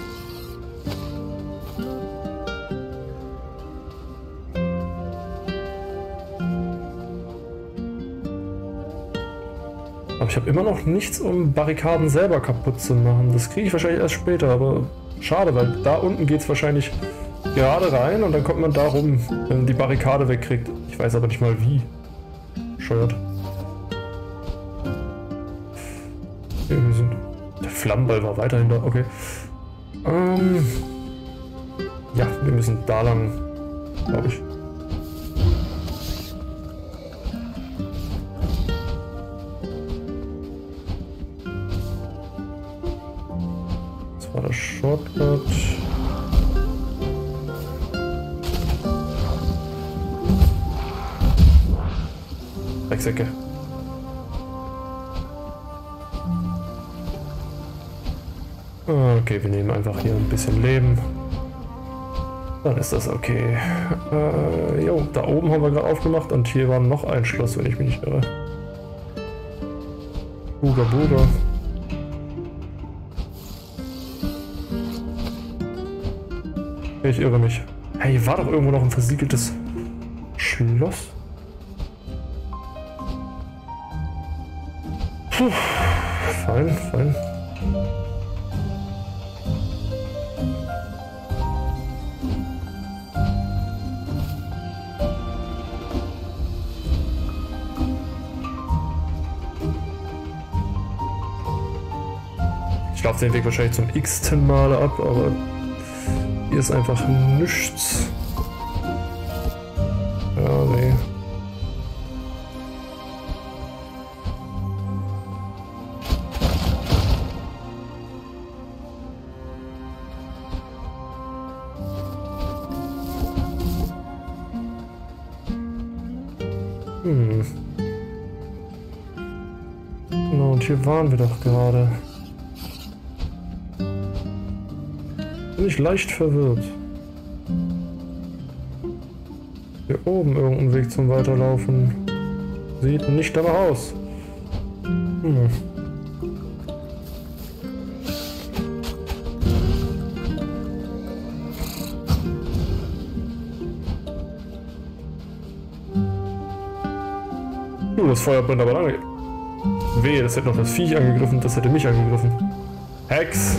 Aber ich habe immer noch nichts, um Barrikaden selber kaputt zu machen. Das kriege ich wahrscheinlich erst später, aber schade, weil da unten geht es wahrscheinlich gerade rein und dann kommt man da rum, wenn man die Barrikade wegkriegt. Ich weiß aber nicht mal wie. Scheuert. Wir sind. Der Flammenball war weiterhin da, okay. Ähm. Ja, wir müssen da lang, glaube ich. Das war der Shortcut. Drecksäcke. Okay, wir nehmen einfach hier ein bisschen Leben. Dann ist das okay. Äh, jo, da oben haben wir gerade aufgemacht und hier war noch ein Schloss, wenn ich mich nicht irre. Buga Buga. Ich irre mich. Hey, war doch irgendwo noch ein versiegeltes Schloss? Puh, fein, fein. Ich laufe den Weg wahrscheinlich zum x-ten Male ab, aber hier ist einfach nichts. Ja, nee. Hm. Genau, und hier waren wir doch gerade. Bin ich leicht verwirrt. Hier oben irgendein Weg zum Weiterlaufen. Sieht nicht danach aus. Hm. Uh, das Feuer brennt aber lange. Wehe, das hätte noch das Viech angegriffen, das hätte mich angegriffen. Hex!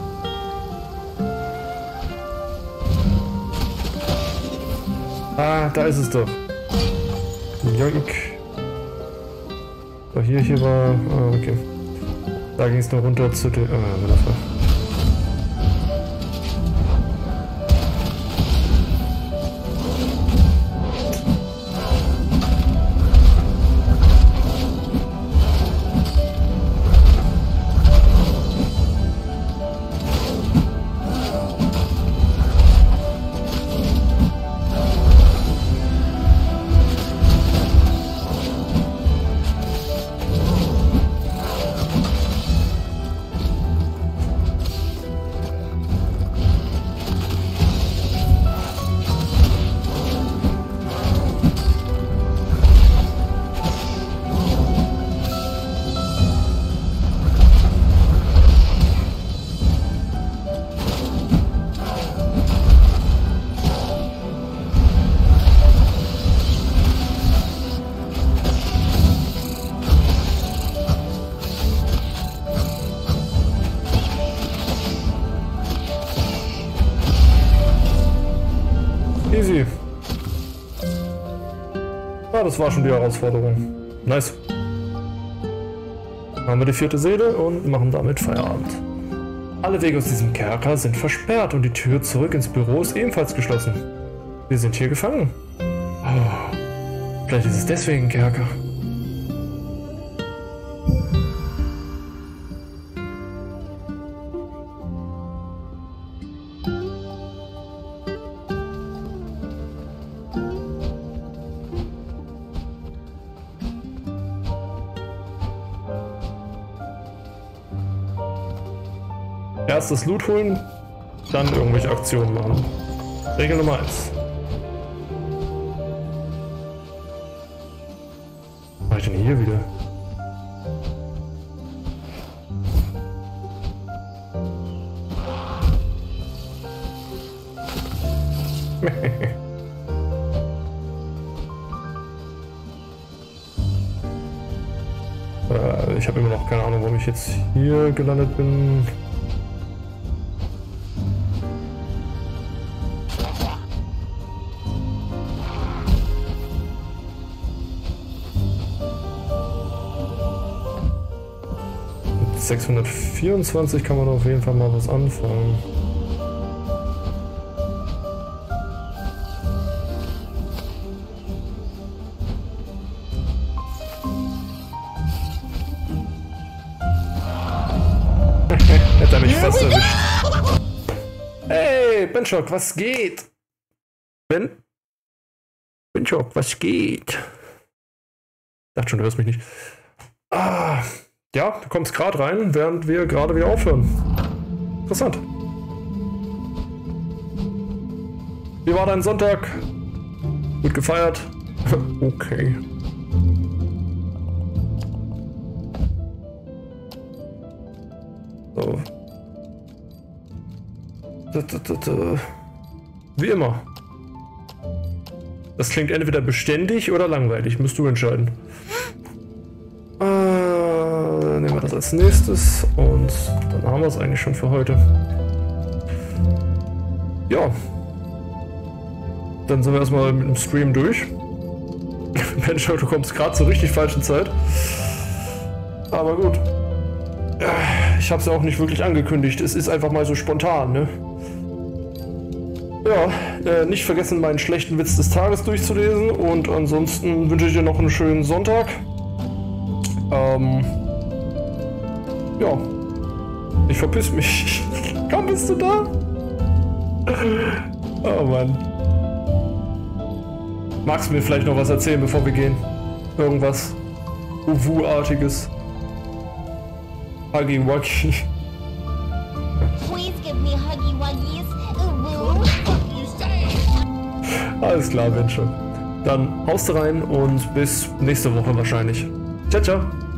Ah, da ist es doch. Joink. So, hier, hier war... Ah, okay. Da ging es noch runter zu den... Ah, wundervoll. das war schon die Herausforderung. Nice. Haben wir die vierte Seele und machen damit Feierabend. Alle Wege aus diesem Kerker sind versperrt und die Tür zurück ins Büro ist ebenfalls geschlossen. Wir sind hier gefangen. Oh, vielleicht ist es deswegen ein Kerker. Erst das Loot holen, dann irgendwelche Aktionen machen. Regel Nummer eins. Was mach ich denn hier wieder? äh, ich habe immer noch keine Ahnung, warum ich jetzt hier gelandet bin. sechshundertvierundzwanzig kann man auf jeden Fall mal was anfangen. Hätte er mich fast erwischt. Hey, Benchok, was geht? Ben? Benchok, was geht? Ich dachte schon, du hörst mich nicht. Ah. Ja, du kommst gerade rein, während wir gerade wieder aufhören. Interessant. Wie war dein Sonntag? Gut gefeiert? Okay. So. Wie immer. Das klingt entweder beständig oder langweilig, musst du entscheiden. Nehmen wir das als nächstes und dann haben wir es eigentlich schon für heute. Ja. Dann sind wir erstmal mit dem Stream durch. Mensch, du kommst gerade zur richtig falschen Zeit. Aber gut. Ich habe es ja auch nicht wirklich angekündigt. Es ist einfach mal so spontan, ne? Ja, äh, nicht vergessen, meinen schlechten Witz des Tages durchzulesen und ansonsten wünsche ich dir noch einen schönen Sonntag. Ähm... Ja, ich verpiss mich. Komm, bist du da? Oh Mann. Magst du mir vielleicht noch was erzählen, bevor wir gehen? Irgendwas Uwu-artiges? Huggy Wuggy. Please give me Huggy Wuggies. Uwu. Alles klar, Mensch. Dann haust rein und bis nächste Woche wahrscheinlich. Ciao, ciao.